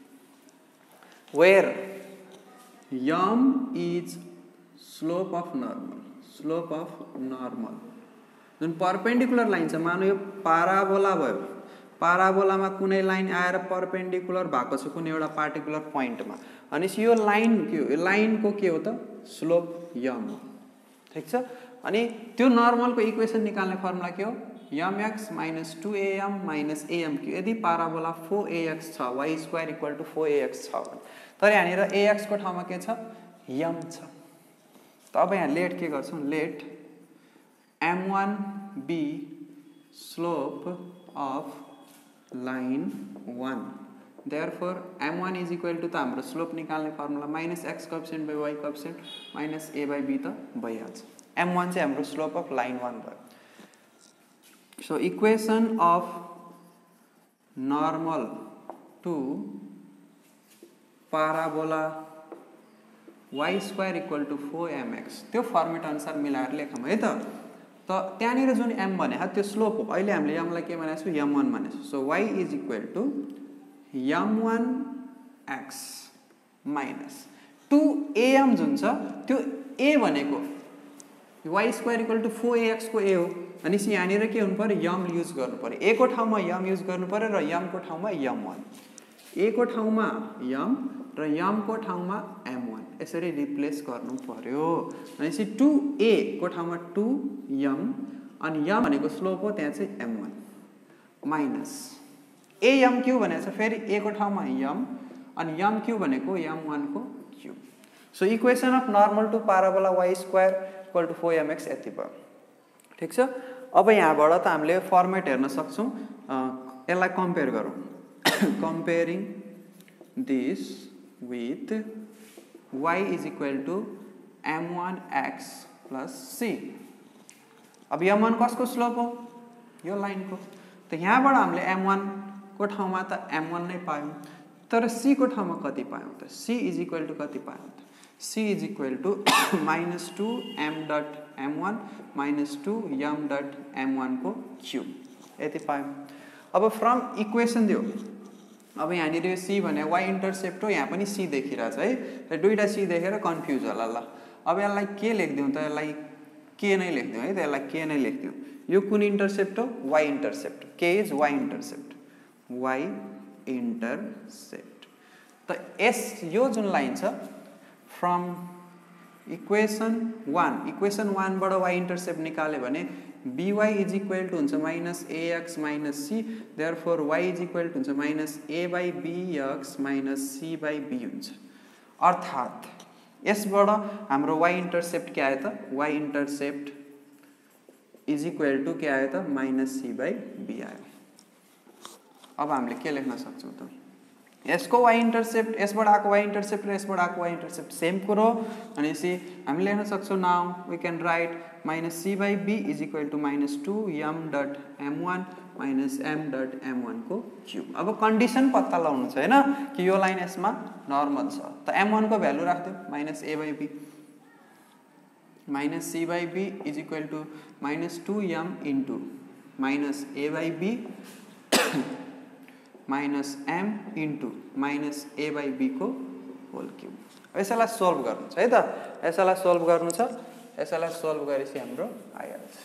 where m is slope of normal, slope of normal जुन परपेन्डिकुलर लाइन छ, मानौ यो parabola भयो, पाराबोलामा कुनै लाइन आएर परपेन्डिकुलर भएको छ कुनै एउटा पार्टिकुलर पोइन्टमा, अनि यो लाइन के हो, यो लाइनको के हो त, स्लोप m हो। ठीक छ। अनि त्यो नर्मलको इक्वेसन निकाल्ने फर्मुला के हो, mx minus two am minus am cube. यदि पाराबोला फोर ax छ, y square equal to four ax छ भने, तर यहाँनिर ax को ठाउँमा के छ, m छ। त अब यहाँ लेट के गर्छौं, let m one be slope of line one, therefore m one is equal to त हाम्रो स्लोप निकाल्ने formula minus x coefficient by y coefficient minus a by b त भइहाल्छ। m वन चाहिँ हाम्रो स्लोप अफ लाइन वन भयो। So equation of normal to parabola y square equal to four mx, त्यो format अनुसार मिलाएर लेखौँ है त। त त्यहाँनिर जुन m भने त्यो स्लोप हो, अहिले हामीले m लाई के भनेको छु, m वन भनेको छु। So y is equal to m one x minus two am जुन छ त्यो a भनेको y square equal to four ax को a हो, अनि यहाँनिर के हुनु पर्यो, यम युज गर्नु पर्यो। ए को ठाउँमा यम युज गर्नु पर्यो र यम को ठाउँमा यम वन, ए को ठाउँमा यम र यम को ठाउँमा एम वन, यसरी रिप्लेस गर्नु पर्यो। अनि टू ए को ठाउँमा टू यम, अनि यम भनेको स्लोप हो, त्यहाँ चाहिँ am one minus A M Q भनेको छ फेरि ए को ठाउँमा यम, अनि यम क्यू भनेको यम वन को cube. So equation of normal to parabola y square equal to four mx यति भयो। ठीक छ। अब यहाँबाट त हामीले फर्मेट हेर्न सक्छौं, यसलाई कम्पेयर गरौँ। Comparing this with y is equal to M one X plus c। अब एम वन कसको स्लोप हो, यो लाइनको, त यहाँबाट हामीले एम वन को ठाउँमा त एम वन नै पायौं, तर c को ठाउँमा कति पायौं त, c इज इक्वल टू कति पायौं त, c is equal to minus two M dot M one minus two M dot M one को क्यूब, यति पायौं। अब फ्रम इक्वेसन दियो, अब यहाँनिर यो c भने y इन्टरसेप्ट हो, यहाँ पनि c देखिरहेछ है, दुईटा c देखेर कन्फ्युज होला। ल अब यसलाई के लेख्दियौँ त, यसलाई के नै लेख्दियौँ है त, यसलाई के नै लेख्दियौँ। यो कुन इन्टरसेप्ट हो, y intercept, k is y intercept, y intercept. त यस यो जुन लाइन छ from equation one, equation one बाट y इन्टरसेप्ट निकाल्यो भने by इज इक्वल टू हुन्छ minus ax minus c, therefore y is equal to हुन्छ minus a by bx minus c by b हुन्छ। अर्थात् यसबाट हाम्रो y इन्टरसेप्ट के आयो त, y intercept is equal to के आयो त, माइनस c बाई b आयो। अब हामीले के लेख्न सक्छौं त, यसको y इन्टरसेप्ट, यसबाट आको y इन्टरसेप्ट र यसबाट आको y इन्टरसेप्ट सेम कुरो, अनि सी हामीले लेख्न सक्छौं, now we can write minus c by b is equal to minus two m dot m one minus m dot m one को क्यूब। अब कन्डिसन पत्ता लगाउनु छ हैन कि यो लाइन यसमा नर्मल छ, त m वन को भ्यालु राख्दियौ minus a by b, minus c by b is equal to minus two m into minus a by b minus M into minus A by B को whole cube. यसैलाई solve गर्नु छ है त, यसैलाई solve गर्नु छ। यसैलाई सोल्भ गरेपछि हाम्रो आइहाल्छ।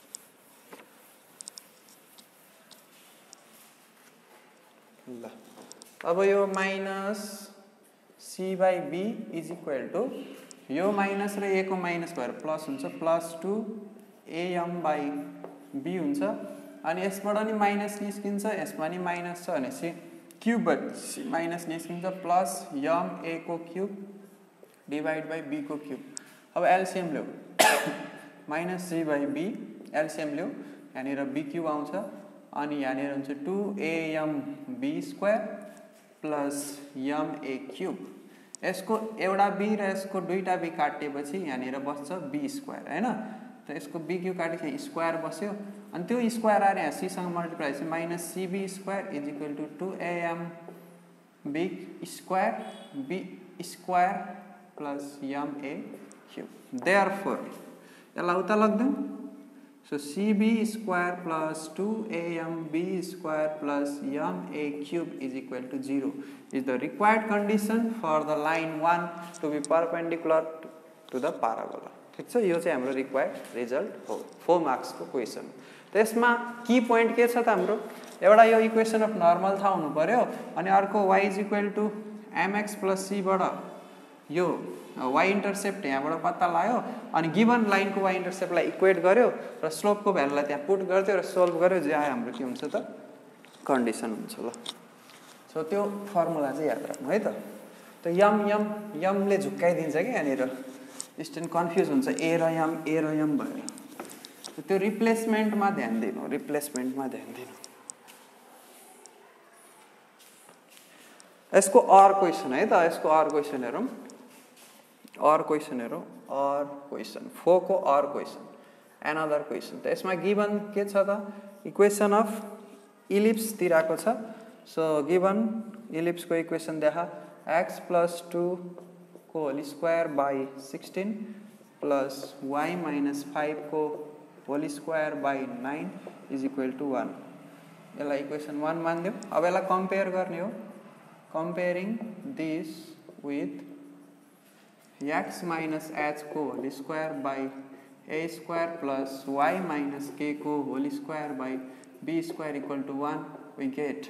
ल अब यो minus C by B is equal to यो माइनस र ए को माइनस भएर प्लस हुन्छ, plus two AM by B हुन्छ। अनि यसबाट नि माइनस निस्किन्छ, यसमा नि माइनस छ भनेपछि क्यूब भनेपछि माइनस निस्किन्छ, प्लस यम ए को क्यूब डिवाइड बाई बी को क्यूब। अब एलसीएम ल्याऊ, minus C by B LCM ल्याऊ, यहाँनिर बी क्यूब आउँछ। अनि यहाँनिर हुन्छ two AM B square plus M A cube. यसको एउटा बी र यसको दुईटा बी काटेपछि यहाँनिर बस्छ बी स्क्वायर हैन। त यसको बी क्यूब काटेपछि स्क्वायर बस्यो। अनि त्यो स्क्वायर आएर यहाँ सी सँग मल्टिप्लाई चाहिँ minus C B square is equal to two AM B square B square plus M A cube. Therefore यसलाई उता लग्दैन। So C B square plus two A M B square plus M A cube is equal to zero is the required condition for the line one to be perpendicular to the parabola. ठीक छ, यो चाहिँ हाम्रो required result हो four marks को question. त यसमा की point के छ त हाम्रो एउटा यो इक्वेसन अफ नर्मल थाहा हुनु पर्यो। अनि अर्को y is equal to mx plus c बाट यो y इन्टरसेप्ट यहाँबाट पत्ता लाग्यो। अनि गिवन लाइनको y इन्टरसेप्टलाई इक्वेट गर्यो र स्लोपको भ्यालुलाई त्यहाँ पुट गरिदियो र सोल्भ गर्यो, जे आयो हाम्रो के हुन्छ त कन्डिसन हुन्छ। ल सो त्यो फर्मुला चाहिँ याद राख्नु है त। त यम यम यमले झुक्काइदिन्छ कि यहाँनिर स्टुडेन्ट कन्फ्युज हुन्छ ए र यम ए र यम भएर। त्यो रिप्लेसमेन्टमा ध्यान दिनु, रिप्लेसमेन्टमा ध्यान दिनु। यसको अर क्वेसन है त, यसको अर क्वेसन हेरौँ। और क्वेसन हेरौँ, और क्वेसन फोर को और क्वेसन एनदर क्वेसन। त यसमा गिवन के छ त इक्वेसन अफ इलिप्स दिइराको छ। सो गिवन इलिप्स को इक्वेसन देखा एक्स प्लस टू को whole square by sixteen plus Y minus five को whole square by nine is equal to one. यसलाई इक्वेसन वन मानिदियो। अब यसलाई कम्पेयर गर्ने हो, comparing this with x minus h को whole square by a square plus y minus k को whole square by b square equal to one we get.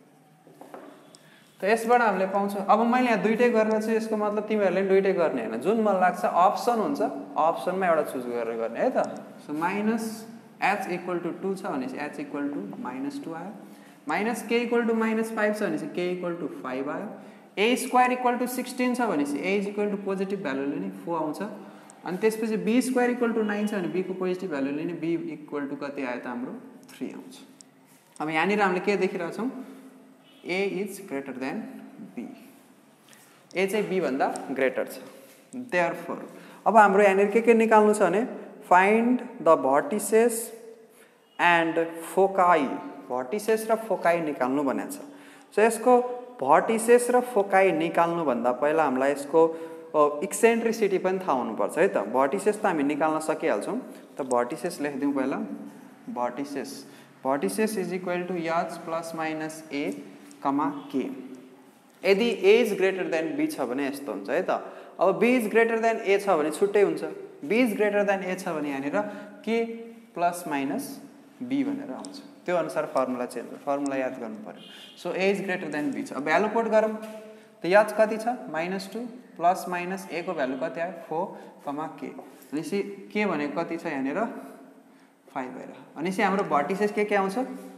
त यसबाट हामीले पाउँछ। अब मैले यहाँ दुईटै गरेर चाहिँ यसको मतलब तिमीहरूले दुईटै गर्ने हैन, जुन मन लाग्छ अप्सन हुन्छ अप्सनमा एउटा चुज गरेर गर्ने है त। So minus h equal to two छ भनेपछि h equal to minus two आयो, minus k equal to minus five छ भनेपछि k इक्वल टू फाइभ आयो, a square equal to sixteen छ भनेपछि a is equal to positive भ्यालुले नै फोर आउँछ। अनि त्यसपछि b square equal to nine छ भने b को पोजिटिभ भ्यालुले नै b इक्वल टू कति आयो त हाम्रो थ्री आउँछ। अब यहाँनिर हामीले के देखिरहेको छौँ a is greater than b, a चाहिँ b भन्दा ग्रेटर छ। देयरफोर अब हाम्रो यहाँनिर के के निकाल्नु छ भने find the vertices and foci, vertices र फोकाई निकाल्नु भनेको छ। सो यसको भर्टिसेस र फोकाई निकाल्नु भन्दा पहिला हामीलाई यसको इक्सेन्ट्रिसिटी पनि थाहा हुनुपर्छ है त। भर्टिसेस त हामी निकाल्न सकिहाल्छौँ। त भर्टिसेस लेखिदिउँ पहिला। Vertices vertices is equal to H plus minus A comma K. यदि A is greater than B छ भने यस्तो हुन्छ है त। अब B is greater than A छ भने छुट्टै हुन्छ, B is greater than A छ भने यहाँनिर के प्लस माइनस बी भनेर आउँछ। त्यो अनुसार फर्मुला चेन्ज, फर्मुला याद गर्नु पर्यो। So A is greater than B छ। अब भ्यालु पुट गरौँ त एच कति छ minus two plus minus A को भ्यालु कति आयो फोर कमा के। भनेपछि के भनेको कति छ यहाँनिर फाइभ भएर। भनेपछि हाम्रो भर्टिसेस के के आउँछ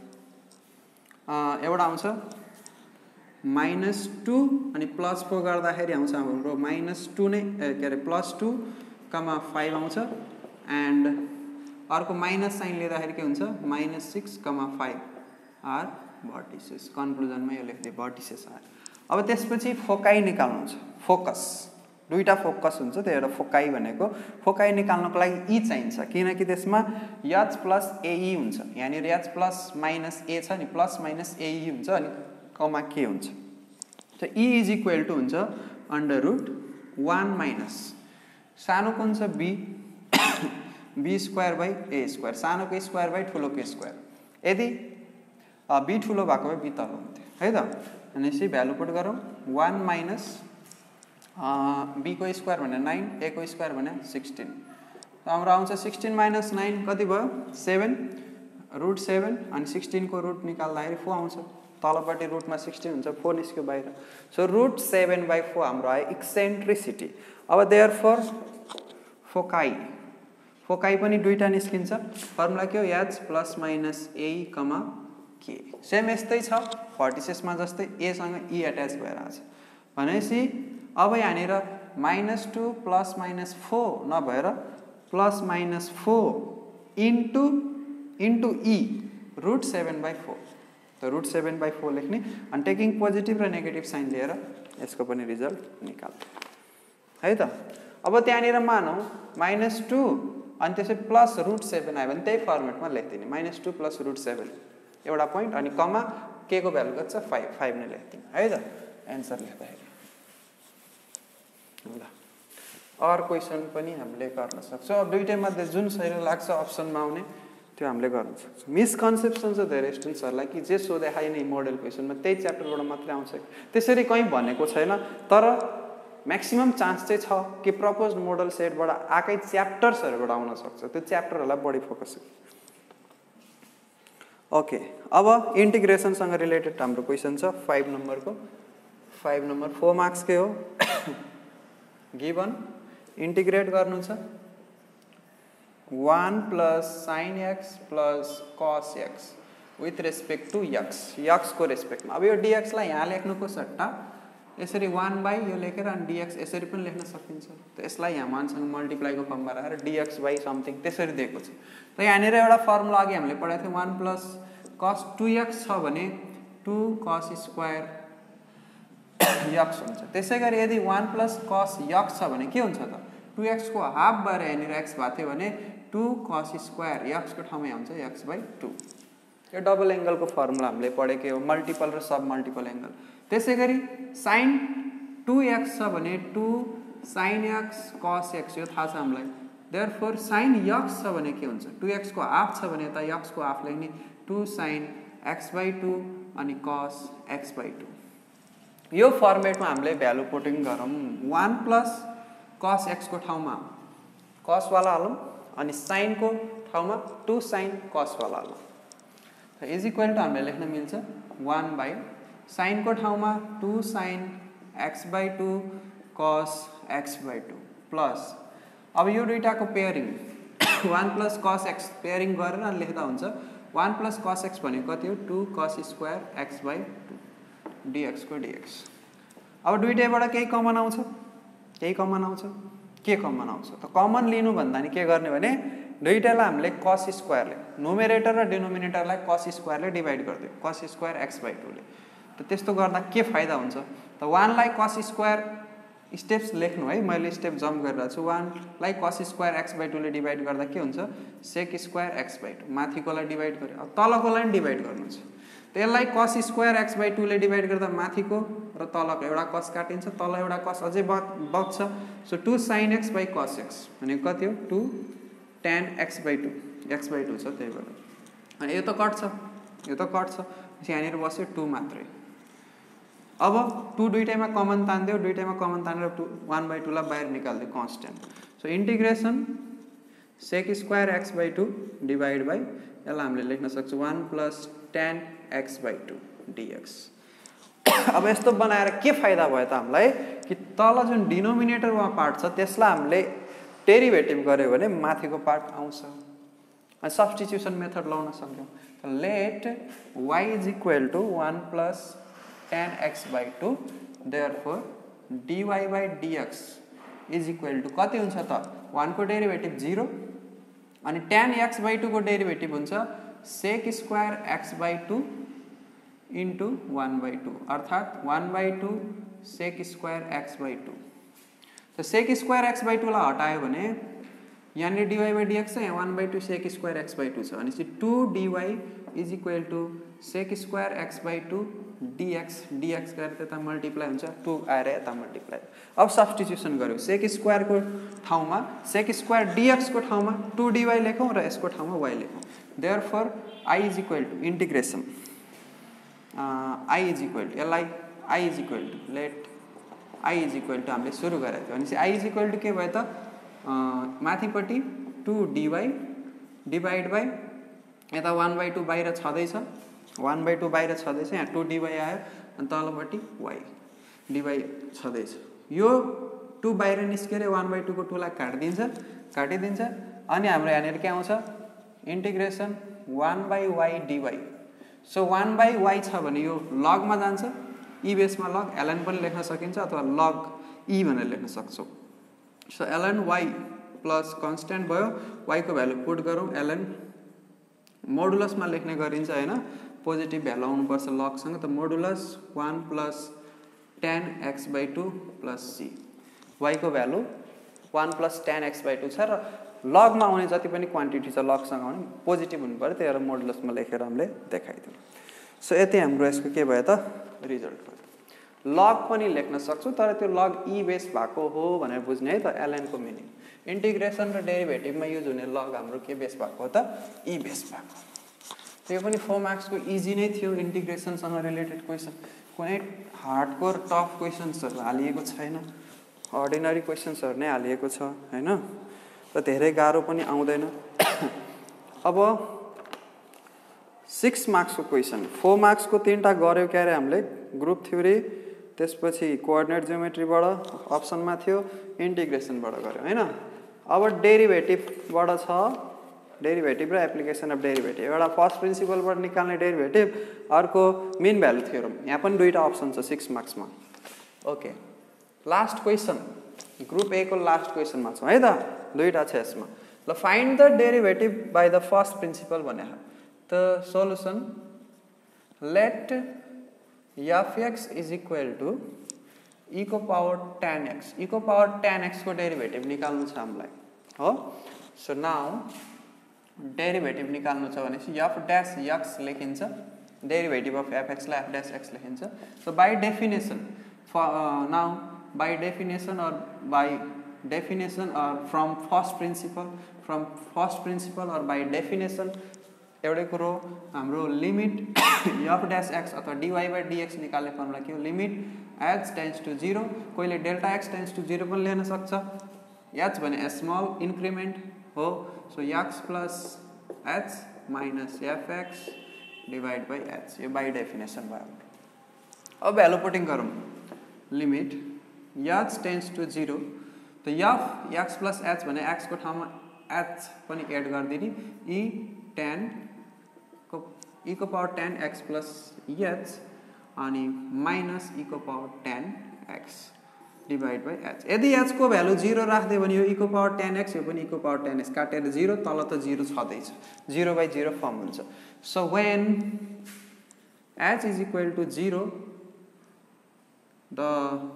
एउटा आउँछ माइनस टू अनि प्लस फोर गर्दाखेरि आउँछ हाम्रो माइनस टू नै के अरे प्लस टू कमा फाइभ आउँछ। एन्ड अर्को माइनस साइन लिँदाखेरि के हुन्छ minus six comma five are vertices. कन्क्लुजनमा यो लेख्दै भर्टिसेस आर। अब त्यसपछि फोकाई निकाल्नु छ, फोकस दुईटा फोकस हुन्छ, त्यही भएर फोकाई भनेको फोकाई निकाल्नको लागि ई चाहिन्छ किनकि त्यसमा एच प्लस एई हुन्छ। यहाँनिर एच प्लस माइनस ए छ नि, प्लस माइनस एई हुन्छ अनि कमा के हुन्छ। त ई इज इक्वल टू हुन्छ अन्डर रुट वान माइनस सानो कुन छ B B square by A square, सानोको स्क्वायर बाई ठुलोको स्क्वायर। यदि बी ठुलो भएको भए बी तल हुन्थ्यो। है त भनेपछि भ्यालु पुट गरौँ वन माइनस बी को स्क्वायर भने नाइन ए को स्क्वायर भने सिक्सटीन हाम्रो आउँछ सिक्सटीन माइनस नाइन कति भयो सेभेन रुट सेभेन अनि सिक्सटीन को रुट निकाल्दाखेरि फोर आउँछ तलपट्टि रुटमा सिक्सटीन हुन्छ फोर निस्क्यो बाहिर so root seven by four हाम्रो आयो इक्सेन्ट्रिसिटी अब देयरफोर फोकाई फोकाई पनि दुईटा निस्किन्छ फर्मुला के हो H plus minus A comma के सेम यस्तै छ फोर्टी सिक्समा जस्तै ए सँग ई एट्याच भएर आछ भनेपछि अब यहाँनिर minus two plus minus four नभएर plus minus four into into E root seven by four त रुट सेभेन बाई फोर लेख्ने अनि टेकिङ पोजिटिभ र नेगेटिभ साइन लिएर यसको पनि रिजल्ट निकाल्छ है त अब त्यहाँनिर मानौँ माइनस टू अनि त्यसै प्लस रुट सेभेन आयो भने त्यही फर्मेटमा लेखिदिने minus two plus root seven एउटा पोइन्ट अनि कमा के को भ्यालु कति छ फाइभ फाइभ नै लेखिदिने है त एन्सर लेख्दाखेरि ल अरू क्वेसन पनि हामीले गर्न सक्छौँ अब दुईटै मध्ये जुन सही लाग्छ अप्सनमा आउने त्यो हामीले गर्न सक्छौँ मिसकन्सेप्सन छ धेरै स्टुडेन्ट्सहरूलाई कि जे सोधे खाइ नै मोडल क्वेसनमा त्यही च्याप्टरबाट मात्रै आउँछ त्यसरी कहीँ भनेको छैन तर म्याक्सिमम चान्स चाहिँ छ कि प्रपोज मोडल सेटबाट आएकै च्याप्टर्सहरूबाट आउन सक्छ त्यो च्याप्टरहरूलाई बढी फोकस ओके अब इन्टिग्रेसनसँग रिलेटेड हाम्रो क्वेसन छ फाइभ नम्बरको फाइभ नम्बर फोर मार्क्सकै हो गिभन इन्टिग्रेट गर्नु छ one plus sine X plus cos X with respect to X एक्सको रेस्पेक्टमा अब यो डिएक्सलाई यहाँ लेख्नुको सट्टा यसरी वन बाई यो लेखेर अनि डिएक्स यसरी पनि लेख्न सकिन्छ त यसलाई यहाँ मानसँग मल्टिप्लाईको फर्ममा राखेर डिएक्स बाई समथिङ त्यसरी दिएको छ त यहाँनिर एउटा फर्मुला अघि हामीले पढाएको थियौँ one plus cos two X छ भने टू कस स्क्वायर यक्स हुन्छ त्यसै गरी यदि वान प्लस कस यक्स छ भने के हुन्छ त टू एक्सको हाफ भएर यहाँनिर एक्स भएको थियो भने टू कस स्क्वायर यक्सको ठाउँमा हुन्छ एक्स बाई टू यो डबल एङ्गलको फर्मुला हामीले पढेकै हो मल्टिपल र सब मल्टिपल एङ्गल त्यसै गरी साइन टू एक्स छ भने two sine X cos X यो थाहा छ हामीलाई देयरफोर साइन यक्स छ भने के हुन्छ टू एक्सको हाफ छ भने यता यक्सको हाफ लेख्ने two sine X by two अनि कस एक्स बाई टू यो फर्मेटमा हामीले भ्यालु पुटिङ गरौँ वान प्लस कस एक्सको ठाउँमा कसवाला हालौँ अनि साइनको ठाउँमा टू साइन कसवाला हालौँ इज इक्वल टु हामीले लेख्न मिल्छ वान बाई साइनको ठाउँमा two sine X by two cos X by two plus अब यो दुईटाको pairing one plus cos X pairing गरेर लेख्दा हुन्छ वान प्लस कस एक्स भनेको कति हो two cos square x by two डिएक्सको डिएक्स अब दुईटैबाट केही कमन आउँछ केही कमन आउँछ के कमन आउँछ त कमन लिनु भन्दा नि के गर्ने भने दुईटालाई हामीले कस स्क्वायरले नुमेरेटर र डिनोमिनेटरलाई कस स्क्वायरले डिभाइड गरिदियो कस स्क्वायर एक्स बाई टूले त त्यस्तो गर्दा के फाइदा हुन्छ त वानलाई कस स्क्वायर स्टेप्स लेख्नु है मैले स्टेप जम्प गरिरहेको छु वानलाई कस स्क्वायर एक्स बाई टूले डिभाइड गर्दा के हुन्छ sec square x by two माथिकोलाई डिभाइड गर्यो अब तलकोलाई पनि डिभाइड गर्नु छ त्यसलाई कस स्क्वायर एक्स बाई टूले डिभाइड गर्दा माथिको र तलको एउटा कस काटिन्छ तल एउटा कस अझै बच्छ so two sine X by cos X भनेको कति हो two tan x by two X by two छ त्यही भएर अनि यो त कट्छ यो त कट्छ यहाँनिर बस्यो टू मात्रै अब टू दुईटैमा कमन तानिदियो दुईटैमा कमन तानेर टू वान बाई टूलाई बाहिर निकालिदियो constant so integration sec square x by two divide by यसलाई हामीले लेख्न सक्छौँ one plus ten x by two dx अब यस्तो बनाएर के फाइदा भयो त हामीलाई कि तल जुन डिनोमिनेटर वा पार्ट छ त्यसलाई हामीले डेरिभेटिभ गर्यो भने माथिको पार्ट आउँछ अनि सब्स्टिट्युसन मेथड लाउन सक्यौँ let y is equal to one plus ten x by two therefore dy by dx is equal to कति हुन्छ त वानको डेरिभेटिभ जिरो अनि टेन एक्स बाई टू को डेरिभेटिभ हुन्छ sec square x by two into one by two अर्थात one by two sec square x by two तो sec square x by two ला हटायो भने यहाँ डिवाई बाई डिएक्स यहाँ one by two sec square x by two छ अनि two dy is equal to sec square x by two dx dx गरेर त्यता मल्टिप्लाई हुन्छ टू आएर यता मल्टिप्लाई अब सब्स्टिट्युसन गर्यो सेक स्क्वायरको ठाउँमा सेक स्क्वायर डिएक्सको ठाउँमा टू डिवाई लेखौँ र यसको ठाउँमा वाई लेखौँ therefore I is equal to integration I is equal to यसलाई I is equal to let I is equal to हामीले सुरु गरेको थियो भनेपछि आई इज इक्वल टू के भयो त माथिपट्टि टू डिवाई डिभाइड बाई यता वान बाई टू बाहिर छँदैछ वान बाई टू बाहिर छँदैछ यहाँ टू डिवाई आयो अनि तलपट्टि वाई डिवाई छँदैछ यो टू बाहिर निस्केर वान बाई टूको टूलाई काटिदिन्छ काटिदिन्छ अनि हाम्रो यहाँनिर के आउँछ integration one by y dy so one by y छ भने यो लगमा जान्छ ई बेसमा लग एलएन पनि लेख्न सकिन्छ अथवा लग ई भनेर लेख्न सक्छौँ so ln y plus constant भयो वाईको भ्यालु पुट गरौँ एलएन मोडुलसमा लेख्ने गरिन्छ हैन पोजिटिभ भ्यालु आउनुपर्छ लगसँग त modulus one plus ten x by two plus c वाईको भ्यालु one plus ten x by two छ र लगमा आउने जति पनि क्वान्टिटी छ लगसँग आउने पोजिटिभ हुनु पर्यो त्यही भएर मोडुलसमा लेखेर हामीले देखाइदिउँ सो यति हाम्रो यसको के भयो त रिजल्ट भयो लग पनि लेख्न सक्छु तर त्यो लग ई बेस भएको हो भनेर बुझ्ने है त एलएन को मिनिङ इन्टिग्रेसन र डेरिभेटिभमा युज हुने लग हाम्रो के बेस भएको हो त ई बेस भएको त्यो पनि फोर मार्क्सको इजी नै थियो इन्टिग्रेसनसँग रिलेटेड क्वेसन कुनै हार्डकोर टफ क्वेसन्सहरू हालिएको छैन अर्डिनरी क्वेसन्सहरू नै हालिएको छ हैन र धेरै गाह्रो पनि आउँदैन अब सिक्स मार्क्सको क्वेसन फोर मार्क्सको तीनटा गर्यो क्यारे हामीले ग्रुप थ्योरी त्यसपछि कोअर्डिनेट जियोमेट्रीबाट अप्सनमा थियो इन्टिग्रेसनबाट गर्यो हैन अब डेरिभेटिभबाट छ डेरिभेटिभ र एप्लिकेसन अफ डेरिभेटिभ एउटा फर्स्ट प्रिन्सिपलबाट निकाल्ने डेरिभेटिभ अर्को मिन भ्यालु थ्योरम यहाँ पनि दुईटा अप्सन छ सिक्स मार्क्समा okay last question group A को लास्ट क्वेसनमा छौँ है त दुईटा छ यसमा ल find the derivative by the first principle भने त solution let f x is equal to e को पावर टेन एक्स ई को पावर टेन एक्स को डेरिभेटिभ निकाल्नु छ हामीलाई हो सो नाउ डेरिभेटिभ निकाल्नु छ भनेपछि एफ ड्यास एक्स लेखिन्छ डेरिभेटिभ अफ एफ एक्स लाई एफ ड्यास एक्स लेखिन्छ so by definition now by definition or by definition or from first principle from first principle or by definition एउटै कुरो हाम्रो limit f dash x अथवा dy by dx निकाल्ने formula के हो limit h tends to zero कोहीले delta x tends to zero पनि लेख्न सक्छ h भने स्मल इन्क्रिमेन्ट हो सो x plus h minus fx divided by h यो बाई डेफिनेसन भयो अब भ्यालु पुटिङ गरौँ limit h tends to zero तो f x plus h भने x को ठाउँमा h पनि एड गरिदिने e ten को e को power ten x plus h अनि माइनस e को power ten x divide by h यदि h को भ्यालु zero राख्दै भने यो e को पावर ten x यो पनि e को पावर ten x काटेर zero तल त zero छदैछ zero by zero फर्म हुन्छ so when h is equal to zero the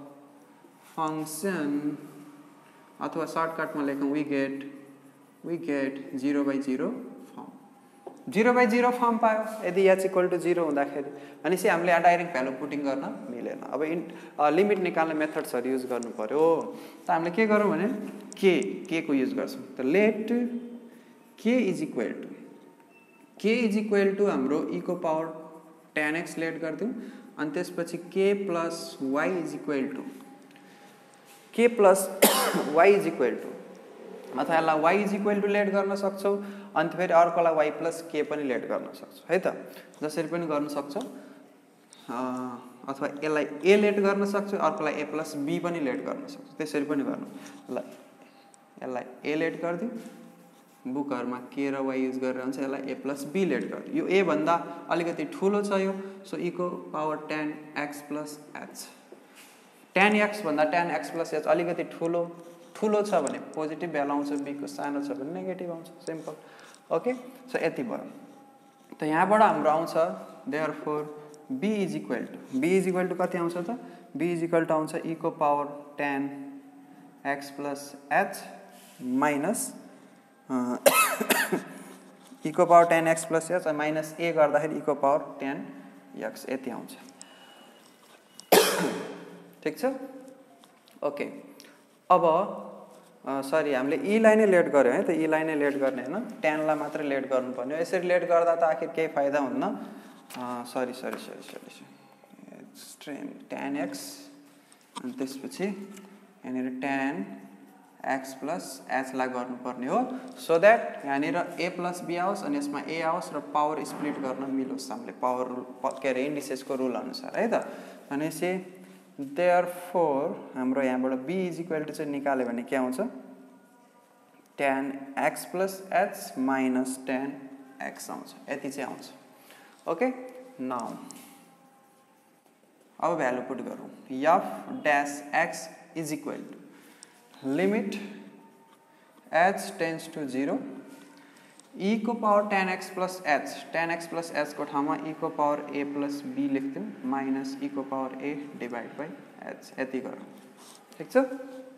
function अथवा सर्टकट में लेखौं we get we get zero by zero form zero by zero form पायो यदि h इक्वल टु zero हुँदाखेरि अनि चाहिँ हामीले यहाँ डाइरेक्ट भ्यालु पुटिङ गर्न मिलेन अब इन लिमिट निकाल्ने मेथड्सहरु युज गर्नु पर्यो त हामीले के गरौँ भने k k को युज गर्छौं त let k is equal to k is equal to हाम्रो e को पावर ten x लेट गर्दियौ अनि त्यसपछि k plus y is equal to k plus y is equal to अथवा यसलाई y is equal to let गर्न सक्छौ अनि फेरि अर्कोलाई y plus k पनि लेट गर्न सक्छौ है त जसरी पनि गर्न सक्छौ अथवा यसलाई a लेट गर्न सक्छौ अर्कोलाई a plus b पनि लेट गर्न सक्छौ त्यसरी पनि गर्नु ल यसलाई a लेट गर्दियौ बुकहरुमा k र y युज गरेर हुन्छ यसलाई a plus b लेट गर्दियौ यो a भन्दा अलिकति ठूलो छ यो सो e को power ten x plus h ten x भन्दा ten x plus h अलिकति ठूलो ठूलो छ भने पोजिटिभ भ्यालु आउँछ b को सानो छ भने नेगेटिभ आउँछ सिम्पल ओके सो यति भयो त यहाँबाट हाम्रो आउँछ therefore b is equal to b is equal to कति आउँछ त b इज इक्वल टु आउँछ e को power ten x plus h minus e को power ten x plus h minus a गर्दाखेरि e को पावर ten x यति आउँछ ठीक छ ओके अब सरी हामीले e लाई नै लेट गर्यो है त e लाई नै लेट गर्ने हैन ten लाई मात्र लेट गर्नु पर्ने यसरी लेट गर्दा त आखिर केही फाइदा हुन्न sorry sorry sorry sorry sorry extreme tan x अनि त्यसपछि यहाँनिर tan x प्लस h लाई गर्नुपर्ने हो सो दैट यहाँनिर a प्लस b आओस् अनि यसमा a आओस् र पावर स्प्लिट गर्न मिलोस् हामीले पावर के अरे इन्डिसेसको रुल अनुसार है त भनेपछि देयरफोर हाम्रो यहाँबाट b इज इक्वल टु चाहिँ निकाल्यो भने के आउँछ tan x plus h minus tan x आउँछ यति चाहिँ आउँछ ओके नाउ अब भ्यालु पुट गरौँ f dash x is equal to limit h tends to zero e को power tan x plus h tan x plus h को ठाउँमा e को पावर a plus b लेख्दियौं माइनस e को power a divide by h यति गरौँ ठीक छ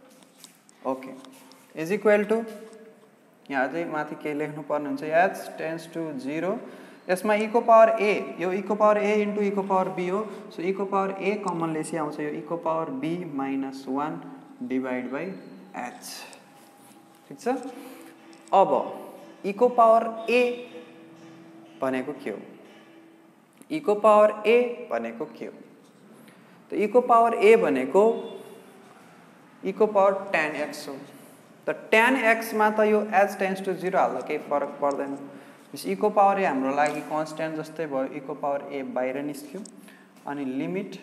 ओके इज इक्वल टु यहाँ अझै माथि के लेख्नु पर्ने हुन्छ h tends to zero यसमा e को पावर a यो e को पावर a इन्टु e को पावर b हो सो e को पावर a कमन लेसी आउँछ यो e को power b minus one divide by h ठीक छ अब e को पावर a भनेको के हो e को पावर a भनेको के हो त e को पावर a भनेको e को पावर tan x हो त tan x मा त यो h tends to zero हाल्दा केही फरक पर्दैन e को पावर a हाम्रो लागि कन्स्ट्यान्ट जस्तै भयो e को पावर a बाहिर निस्क्यो अनि limit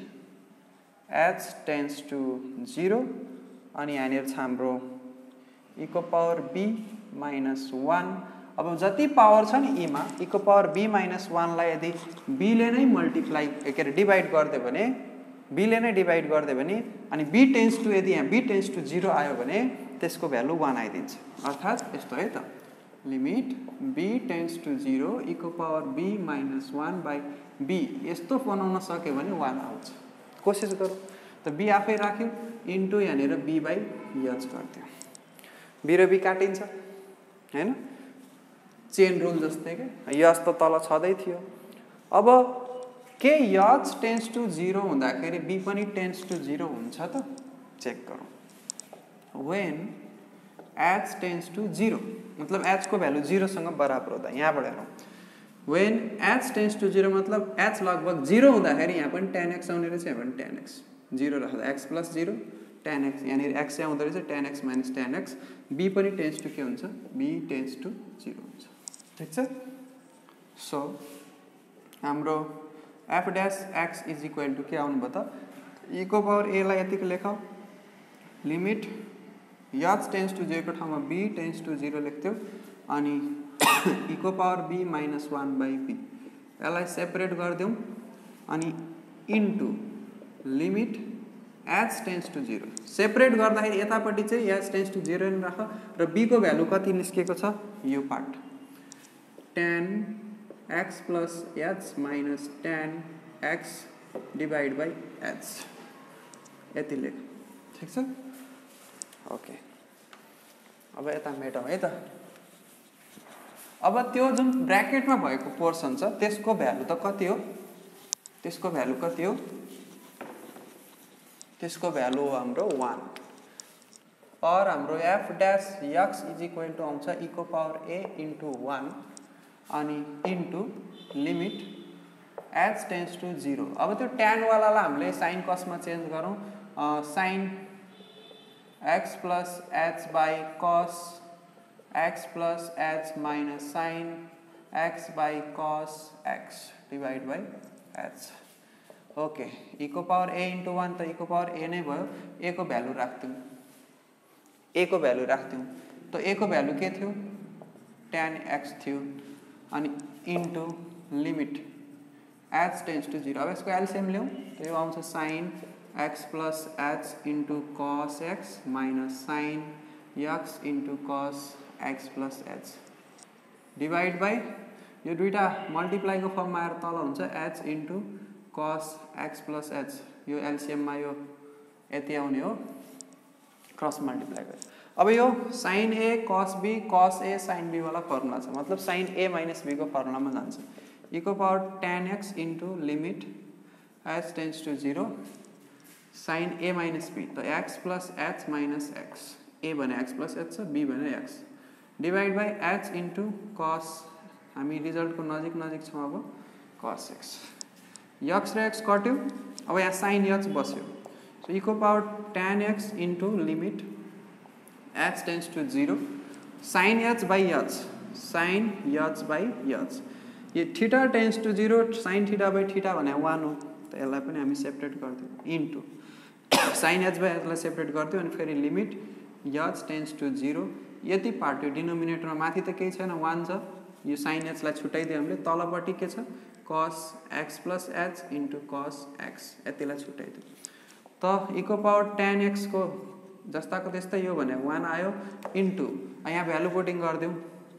h tends to zero अनि यहाँनिर छ हाम्रो e को पावर b माइनस one अब जति पावर छ नि e मा e को पावर b माइनस one लाई यदि b ले नै मल्टिप्लाई के रे डिवाइड गर्दै भने b ले नै डिवाइड गर्दै भने अनि b टेन्ड्स टु यदि यहाँ b टेन्ड्स टु zero आयो भने त्यसको भ्यालु one आइदिन्छ अर्थात यस्तो है त limit b tends to zero e को power b minus one by b यस्तो बनाउन सक्यो भने one आउँछ कोशिश गरौँ त b आफै राख्यो इन्टु यहाँनिर b बाइ h गर्थ्यो b र b काटिन्छ हैन चेन रुल जस्तै के h त तल छदै थियो अब के h टेन्ड्स टु zero हुँदाखेरि b पनि टेन्ड्स टु zero हुन्छ त चेक गरौँ when h tends to zero मतलब h को भ्यालु zero सँग बराबर हुँदा यहाँबाट हेरौँ when h tends to zero मतलब h लगभग zero हुँदाखेरि यहाँ पनि tan x आउने रहेछ यहाँ पनि tan x zero राख्दा x plus zero tan x यहाँनिर x आउँदो रहेछ tan x minus tan x b पनि tends to के हुन्छ b tends to zero हुन्छ ठीक छ सो हाम्रो f dash x is equal to के आउनु भयो त e को पावर a लाई यतिको लेखौ limit h tends to zero को ठाउँमा b tends to zero लेख्थ्यौ अनि e को power b minus one by b यसलाई सेपरेट गर्दियौ अनि into limit h tends to zero separate गर्दाखेरि यतापट्टि चाहिँ h tends to zero नि राख र b को भ्यालु कति निस्केको छ यो part tan x plus h minus tan x divide by h यति लेख ठीक छ ओके अब यता मेटौँ है त अब त्यो जुन ब्र्याकेटमा भएको पोर्सन छ त्यसको भ्यालु त कति हो त्यसको भ्यालु कति हो त्यसको भ्यालु हो हाम्रो one और हाम्रो f dash x is equal to आउँछ e को पावर a into one अनि into limit h tends to zero अब त्यो tan वालालाई हामीले sin cos मा चेन्ज गरौँ sin x plus h by cos x plus h minus sin x by cos x divide by h okay e को power a into one त e को power a नै भयो a को value राख्थ्यौं a को value राख्थ्यौं त a को भ्यालु के थियो tan x थियो अनि into limit h tends to zero अब यसको एलसीएम ल्याउँ त यो आउँछ sin x plus h into cos x minus sin x into cos x plus h divide by यो दुईटा मल्टिप्लाई को फर्ममा आएर तल हुन्छ h into cos x plus h यो एलसीएम मा यो यति आउने हो क्रस मल्टिप्लाई गरे अब यो sin a cos b cos a sin b वाला फर्मुला छ मतलब sin a minus b को फर्मुलामा जान्छ e को power tan x into limit h tends to zero sin a minus b त x plus h minus x a भने x plus h छ b भने x divide by h into cos हामी result को नजिक नजिक छौं अब cos x x र x कट्यो अब यहाँ sin x बस्यो सो e को power tan x into limit h tends to zero sin h by h sin h by h ये theta tends to zero sin theta by theta भने one हो त यसलाई पनि हामी सेपरेट गर्दियौ into sin h by h लाई separate गर्दियौ अनि फेरि limit h tends to zero यति पार्ट यो डिनोमिनेटरमा माथि त केही छैन one छ यो sin h लाई छुटाइदियो हामीले तलपट्टि के छ cos x plus h into cos x यतिलाई छुटाइदियो त e को पावर tan x को जस्ताको त्यस्तै यो भने one आयो इन्टु यहाँ भ्यालु पुटिङ गर्दियौ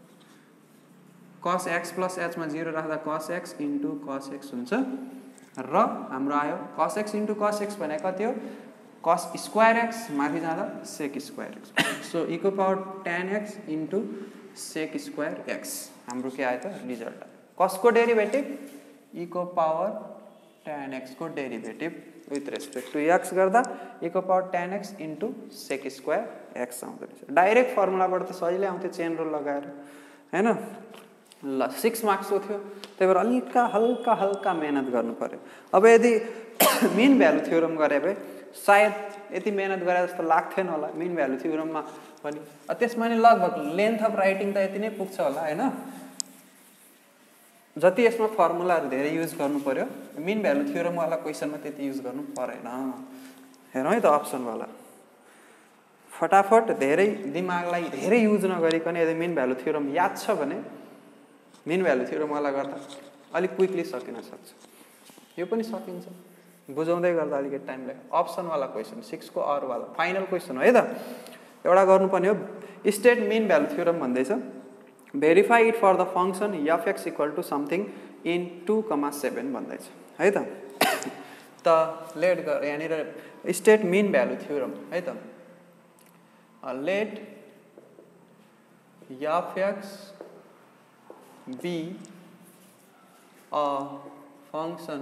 cos x plus h मा zero राख्दा cos x into cos x हुन्छ र हाम्रो आयो cos x into cos x भने कति हो cos square x माथि जाँदा sec square x so e को power tan x into sec square x हाम्रो के आयो त रिजल्ट cos को डेरिभेटिभ e को पावर tan x को derivative with respect to x गर्दा e को power tan x into sec square x आउँदो रहेछ डाइरेक्ट फर्मुलाबाट त सजिलै आउँथ्यो चेन रुल लगाएर हैन ल सिक्स मार्क्स को थियो त्यही भएर हल्का हल्का हल्का मेहनत गर्नु पर्यो अब यदि मिन भ्यालु थ्योरम गरे भए सायद यति मेहनत गरे जस्तो लाग्थेन होला मिन भ्यालु थ्योरममा पनि त्यसमा नि लगभग लेन्थ अफ राइटिङ त यति नै पुग्छ होला हैन जति यसमा फर्मुलाहरु धेरै युज गर्नु पर्यो मिन भ्यालु थ्योरम वाला क्वेशनमा त्यति युज गर्नु परेन हेरौँ है त अप्सन वाला फटाफट धेरै दिमागलाई धेरै युज नगरिकन यदि मिन भ्यालु थ्योरम याद छ भने मिन भ्यालु थ्योरम वाला गर्दा अलि क्विकली सकिन सक्छ यो पनि सकिन्छ बुझाउँदै गर्दा अलिकति टाइम लाग्छ अप्सन वाला क्वेशन सिक्स को अर वाला फाइनल क्वेशन हो है त एउटा गर्नुपर्ने हो स्टेट मिन भ्यालु थ्योरम भन्दैछ verify it for the function f(x) equal to something in two comma seven भन्दैछ है त त लेट गर यहाँनिर स्टेट मिन भ्यालु थ्योरम है त let f(x) be a function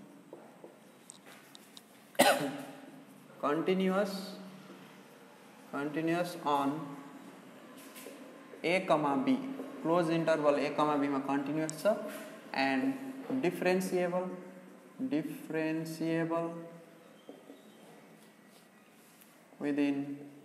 continuous continuous on a comma b close interval a comma b मा continuous छ and differentiable differentiable within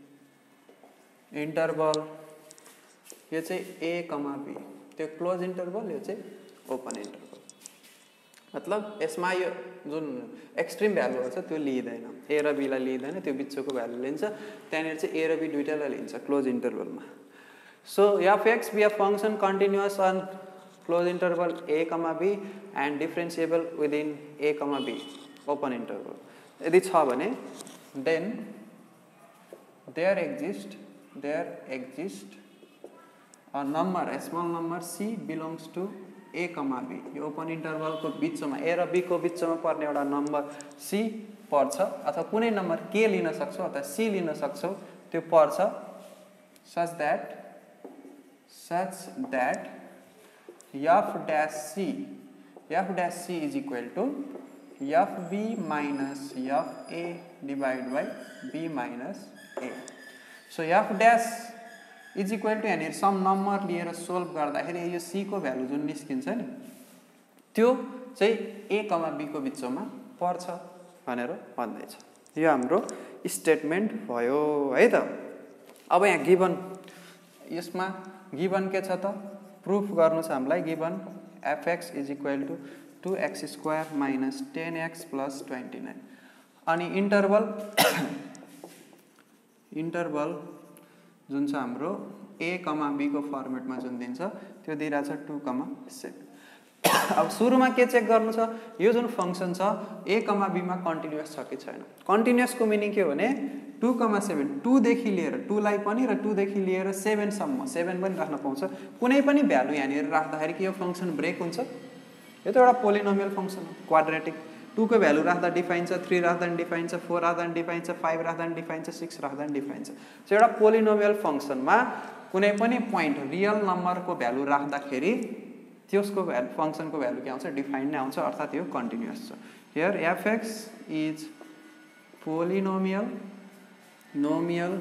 interval यो चाहिँ a comma b त्यो क्लोज इंटरवल यो चाहिँ open interval मतलब यसमा यो जुन एक्सट्रीम भ्यालुहरु छ त्यो लिइदैन a र b लाई लिइदैन त्यो बिचको भ्यालु लिन्छ त्यहाँनिर चाहिँ a र b दुईटालाई लिन्छ क्लोज इंटरवलमा सो f(x) be a function continuous on close interval a comma b and differentiable within a comma b open interval यदि छ भने then there exist there exist a number a small number c belongs to a comma b यो open interval को बीचमा a र b को बीचमा पर्ने एउटा नम्बर c पर्छ अथवा कुनै नम्बर k लिन सक्छौ अथवा c लिन सक्छौ त्यो पर्छ such that such that f dash c f dash c is equal to fb minus fa divided by b minus a so f dash is equal to यानी सम नम्बर लिएर solve गर्दाखेरि यो c को value जुन निस्किन्छ नि त्यो चाहिँ a b को बीचमा पर्छ भनेर भन्दैछ यो हाम्रो स्टेटमेन्ट भयो है त अब यहाँ गिवन यसमा गिवन के छ त प्रुफ गर्नु छ हामीलाई given f(x) is equal to two x square minus ten x plus twenty nine अनि इन्टरभल इन्टरभल जुन छ हाम्रो a, b को फर्मेटमा जुन दिन्छ त्यो दिइरा छ टू सेभेन अब सुरुमा के चेक गर्नु छ यो जुन फंक्शन छ a, b मा कन्टिन्युअस छ कि छैन कन्टिन्युअस को मिनिङ के हो भने टू सेभेन टू देखि लिएर टू लाई पनि र टू देखि लिएर सेभेन सम्म सेभेन पनि राख्न पाउँछ कुनै पनि भ्यालु यहाँनिर राख्दाखेरि के यो फंक्शन ब्रेक हुन्छ यो त एउटा पोलिनोमियल फंक्शन हो क्वाड्रेटिक टू को भ्यालु राख्दा डिफाइन छ थ्री राख्दा डिफाइन छ फोर राख्दा डिफाइन छ फाइभ राख्दा डिफाइन छ सिक्स राख्दा डिफाइन छ सो एउटा पोलिनोमियल फंक्शनमा कुनै पनि पोइन्ट रियल नम्बर को भ्यालु राख्दाखेरि त्यसको भ्यालु फंक्शन को भ्यालु के आउँछ डिफाइन नै आउँछ अर्थात यो कन्टिन्युअस छ here f(x) is polynomial nomial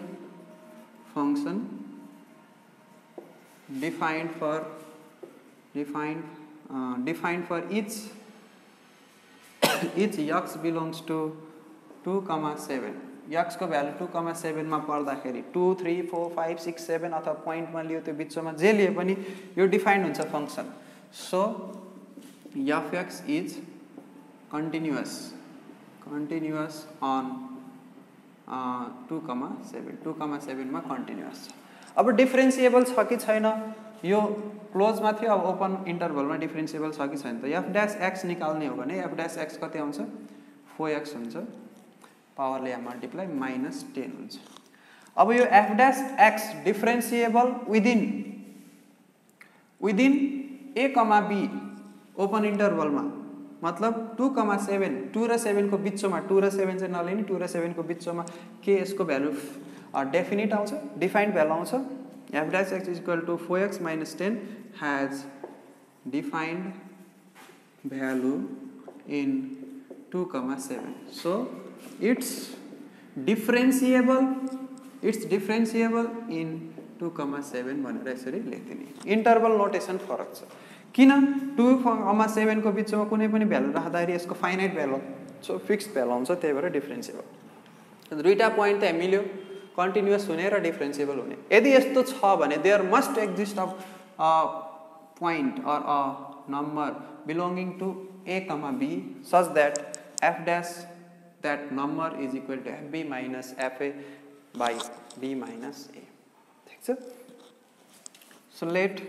function defined for defined defined for each each x belongs to two comma seven x को भ्यालु टू कमा सेभेन में पर्दाखेरि two three four five six seven अथवा point में लियो त्यो बिचमा जे लिए पनि यो डिफाइन्ड हुन्छ function so f x is continuous continuous on two comma seven two comma seven में कंटिन्यूअस अब डिफरेन्शिएबल छ कि छैन यो क्लोज में थियो अब ओपन इंटरवल में डिफरेन्शिएबल छ कि छैन त एफ डैश एक्स निकाल्ने हो भने एफ डैश एक्स कति आउँछ फोर एक्स हुन्छ पावरले यहाँ मल्टिप्लाई माइनस टेन हुन्छ अब यो f dash x differentiable within within a comma b open interval में मतलब टू कमा सेभेन टू र सेभेन को बिचमा टू र सेभेन चाहिँ नलिने टू र सेभेन को बिचमा के यसको भ्यालु डेफिनिट आउँछ डिफाइन्ड भ्यालु आउँछ f dash x is equal to four x minus ten has defined value in two comma seven so it's differentiable it's differentiable in two comma seven भनेर यसरी लेखिदिने interval notation फरक छ किन two comma seven को बिचमा कुनै पनि value राख्दाखेरि यसको finite value so fixed value आउँछ त्यही भएर डिफरेन्शिएबल दुईटा पोइन्ट त मिल्यो कन्टिन्युअस हुने र डिफरेन्शिएबल हुने यदि यस्तो छ भने there must exist a point or a number belonging to a comma b such that f dash that number is equal to f b minus f a by b minus a ठीक छ so let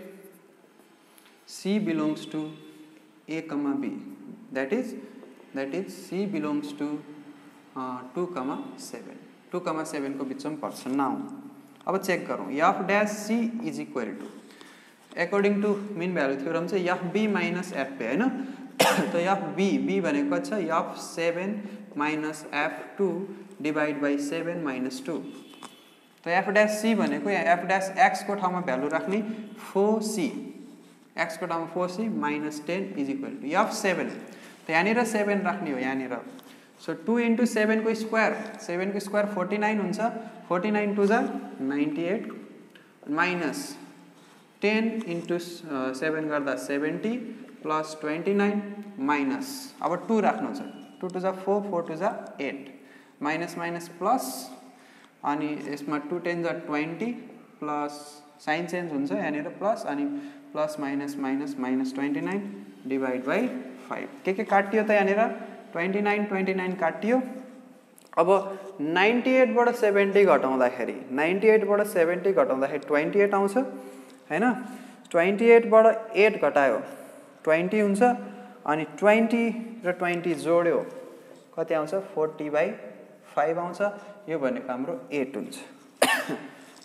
C belongs to A comma B that is that is C belongs to uh, two comma seven two comma seven को बीच में पर्छ now अब check गरौँ f dash C is equal to according to mean value theorem चाहिँ f b minus f p हैन तो f b b भनेको छ f seven minus f two divide by seven minus two तो f dash C भनेको f dash x को ठाउँमा value राख्ने फोर C x को ठाउँमा four C minus ten is equal to f seven तो यहाँनिर सेभेन राख्ने हो यहाँनिर सो टू into सेभेन को स्क्वायर सेभेन को स्क्वायर फोर्टी नाइन हुन्छ फोर्टी नाइन टू जा ninety eight minus ten into seven गर्दा seventy plus twenty nine minus अब टू राख्नु छ टू टू जा फोर फोर टू जा एट माइनस माइनस प्लस अनि यसमा टू टेन जा ट्वेन्टी प्लस साइन चेन्ज हुन्छ यहाँनिर प्लस अनि plus minus minus minus twenty nine divide by five के के काटियो त यहाँनिर ट्वेन्टी नाइन ट्वेन्टी नाइन काटियो अब नाइन्टी एट बाट सेभेन्टी घटाउँदाखेरि नाइन्टी एट बाट सेभेन्टी घटाउँदाखेरि ट्वेन्टी एट आउँछ हैन ट्वेन्टी एट बाट एट घटायो ट्वेन्टी हुन्छ अनि ट्वेन्टी र ट्वेन्टी जोड्यो कति आउँछ फोर्टी बाई फाइभ आउँछ यो भनेको हाम्रो एट हुन्छ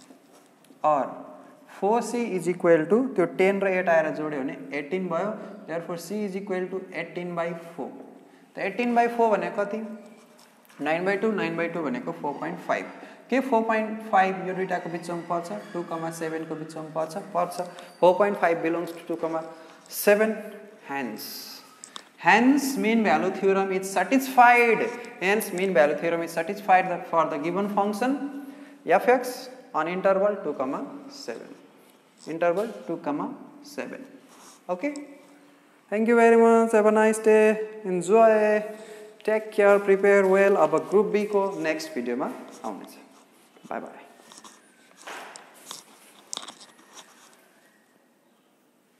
और four C is equal to त्यो टेन र एट आएर जोड्यो भने एटीन भयो therefore C is equal to eighteen by four तो एटीन बाई फोर भनेको कति nine by two nine by two भनेको फोर पोइन्ट फाइभ के फोर पोइन्ट फाइभ यो दुईटाको बिचमा पर्छ टू कमा सेभेन को बिचमा पर्छ पर्छ four point five belongs to two comma seven hence hence mean value theorem is satisfied hence mean value theorem is satisfied for the given function f(x) on interval two comma seven interval two comma seven okay thank you very much have a nice day enjoy take care prepare well अब group B को next video मा आउने छ bye bye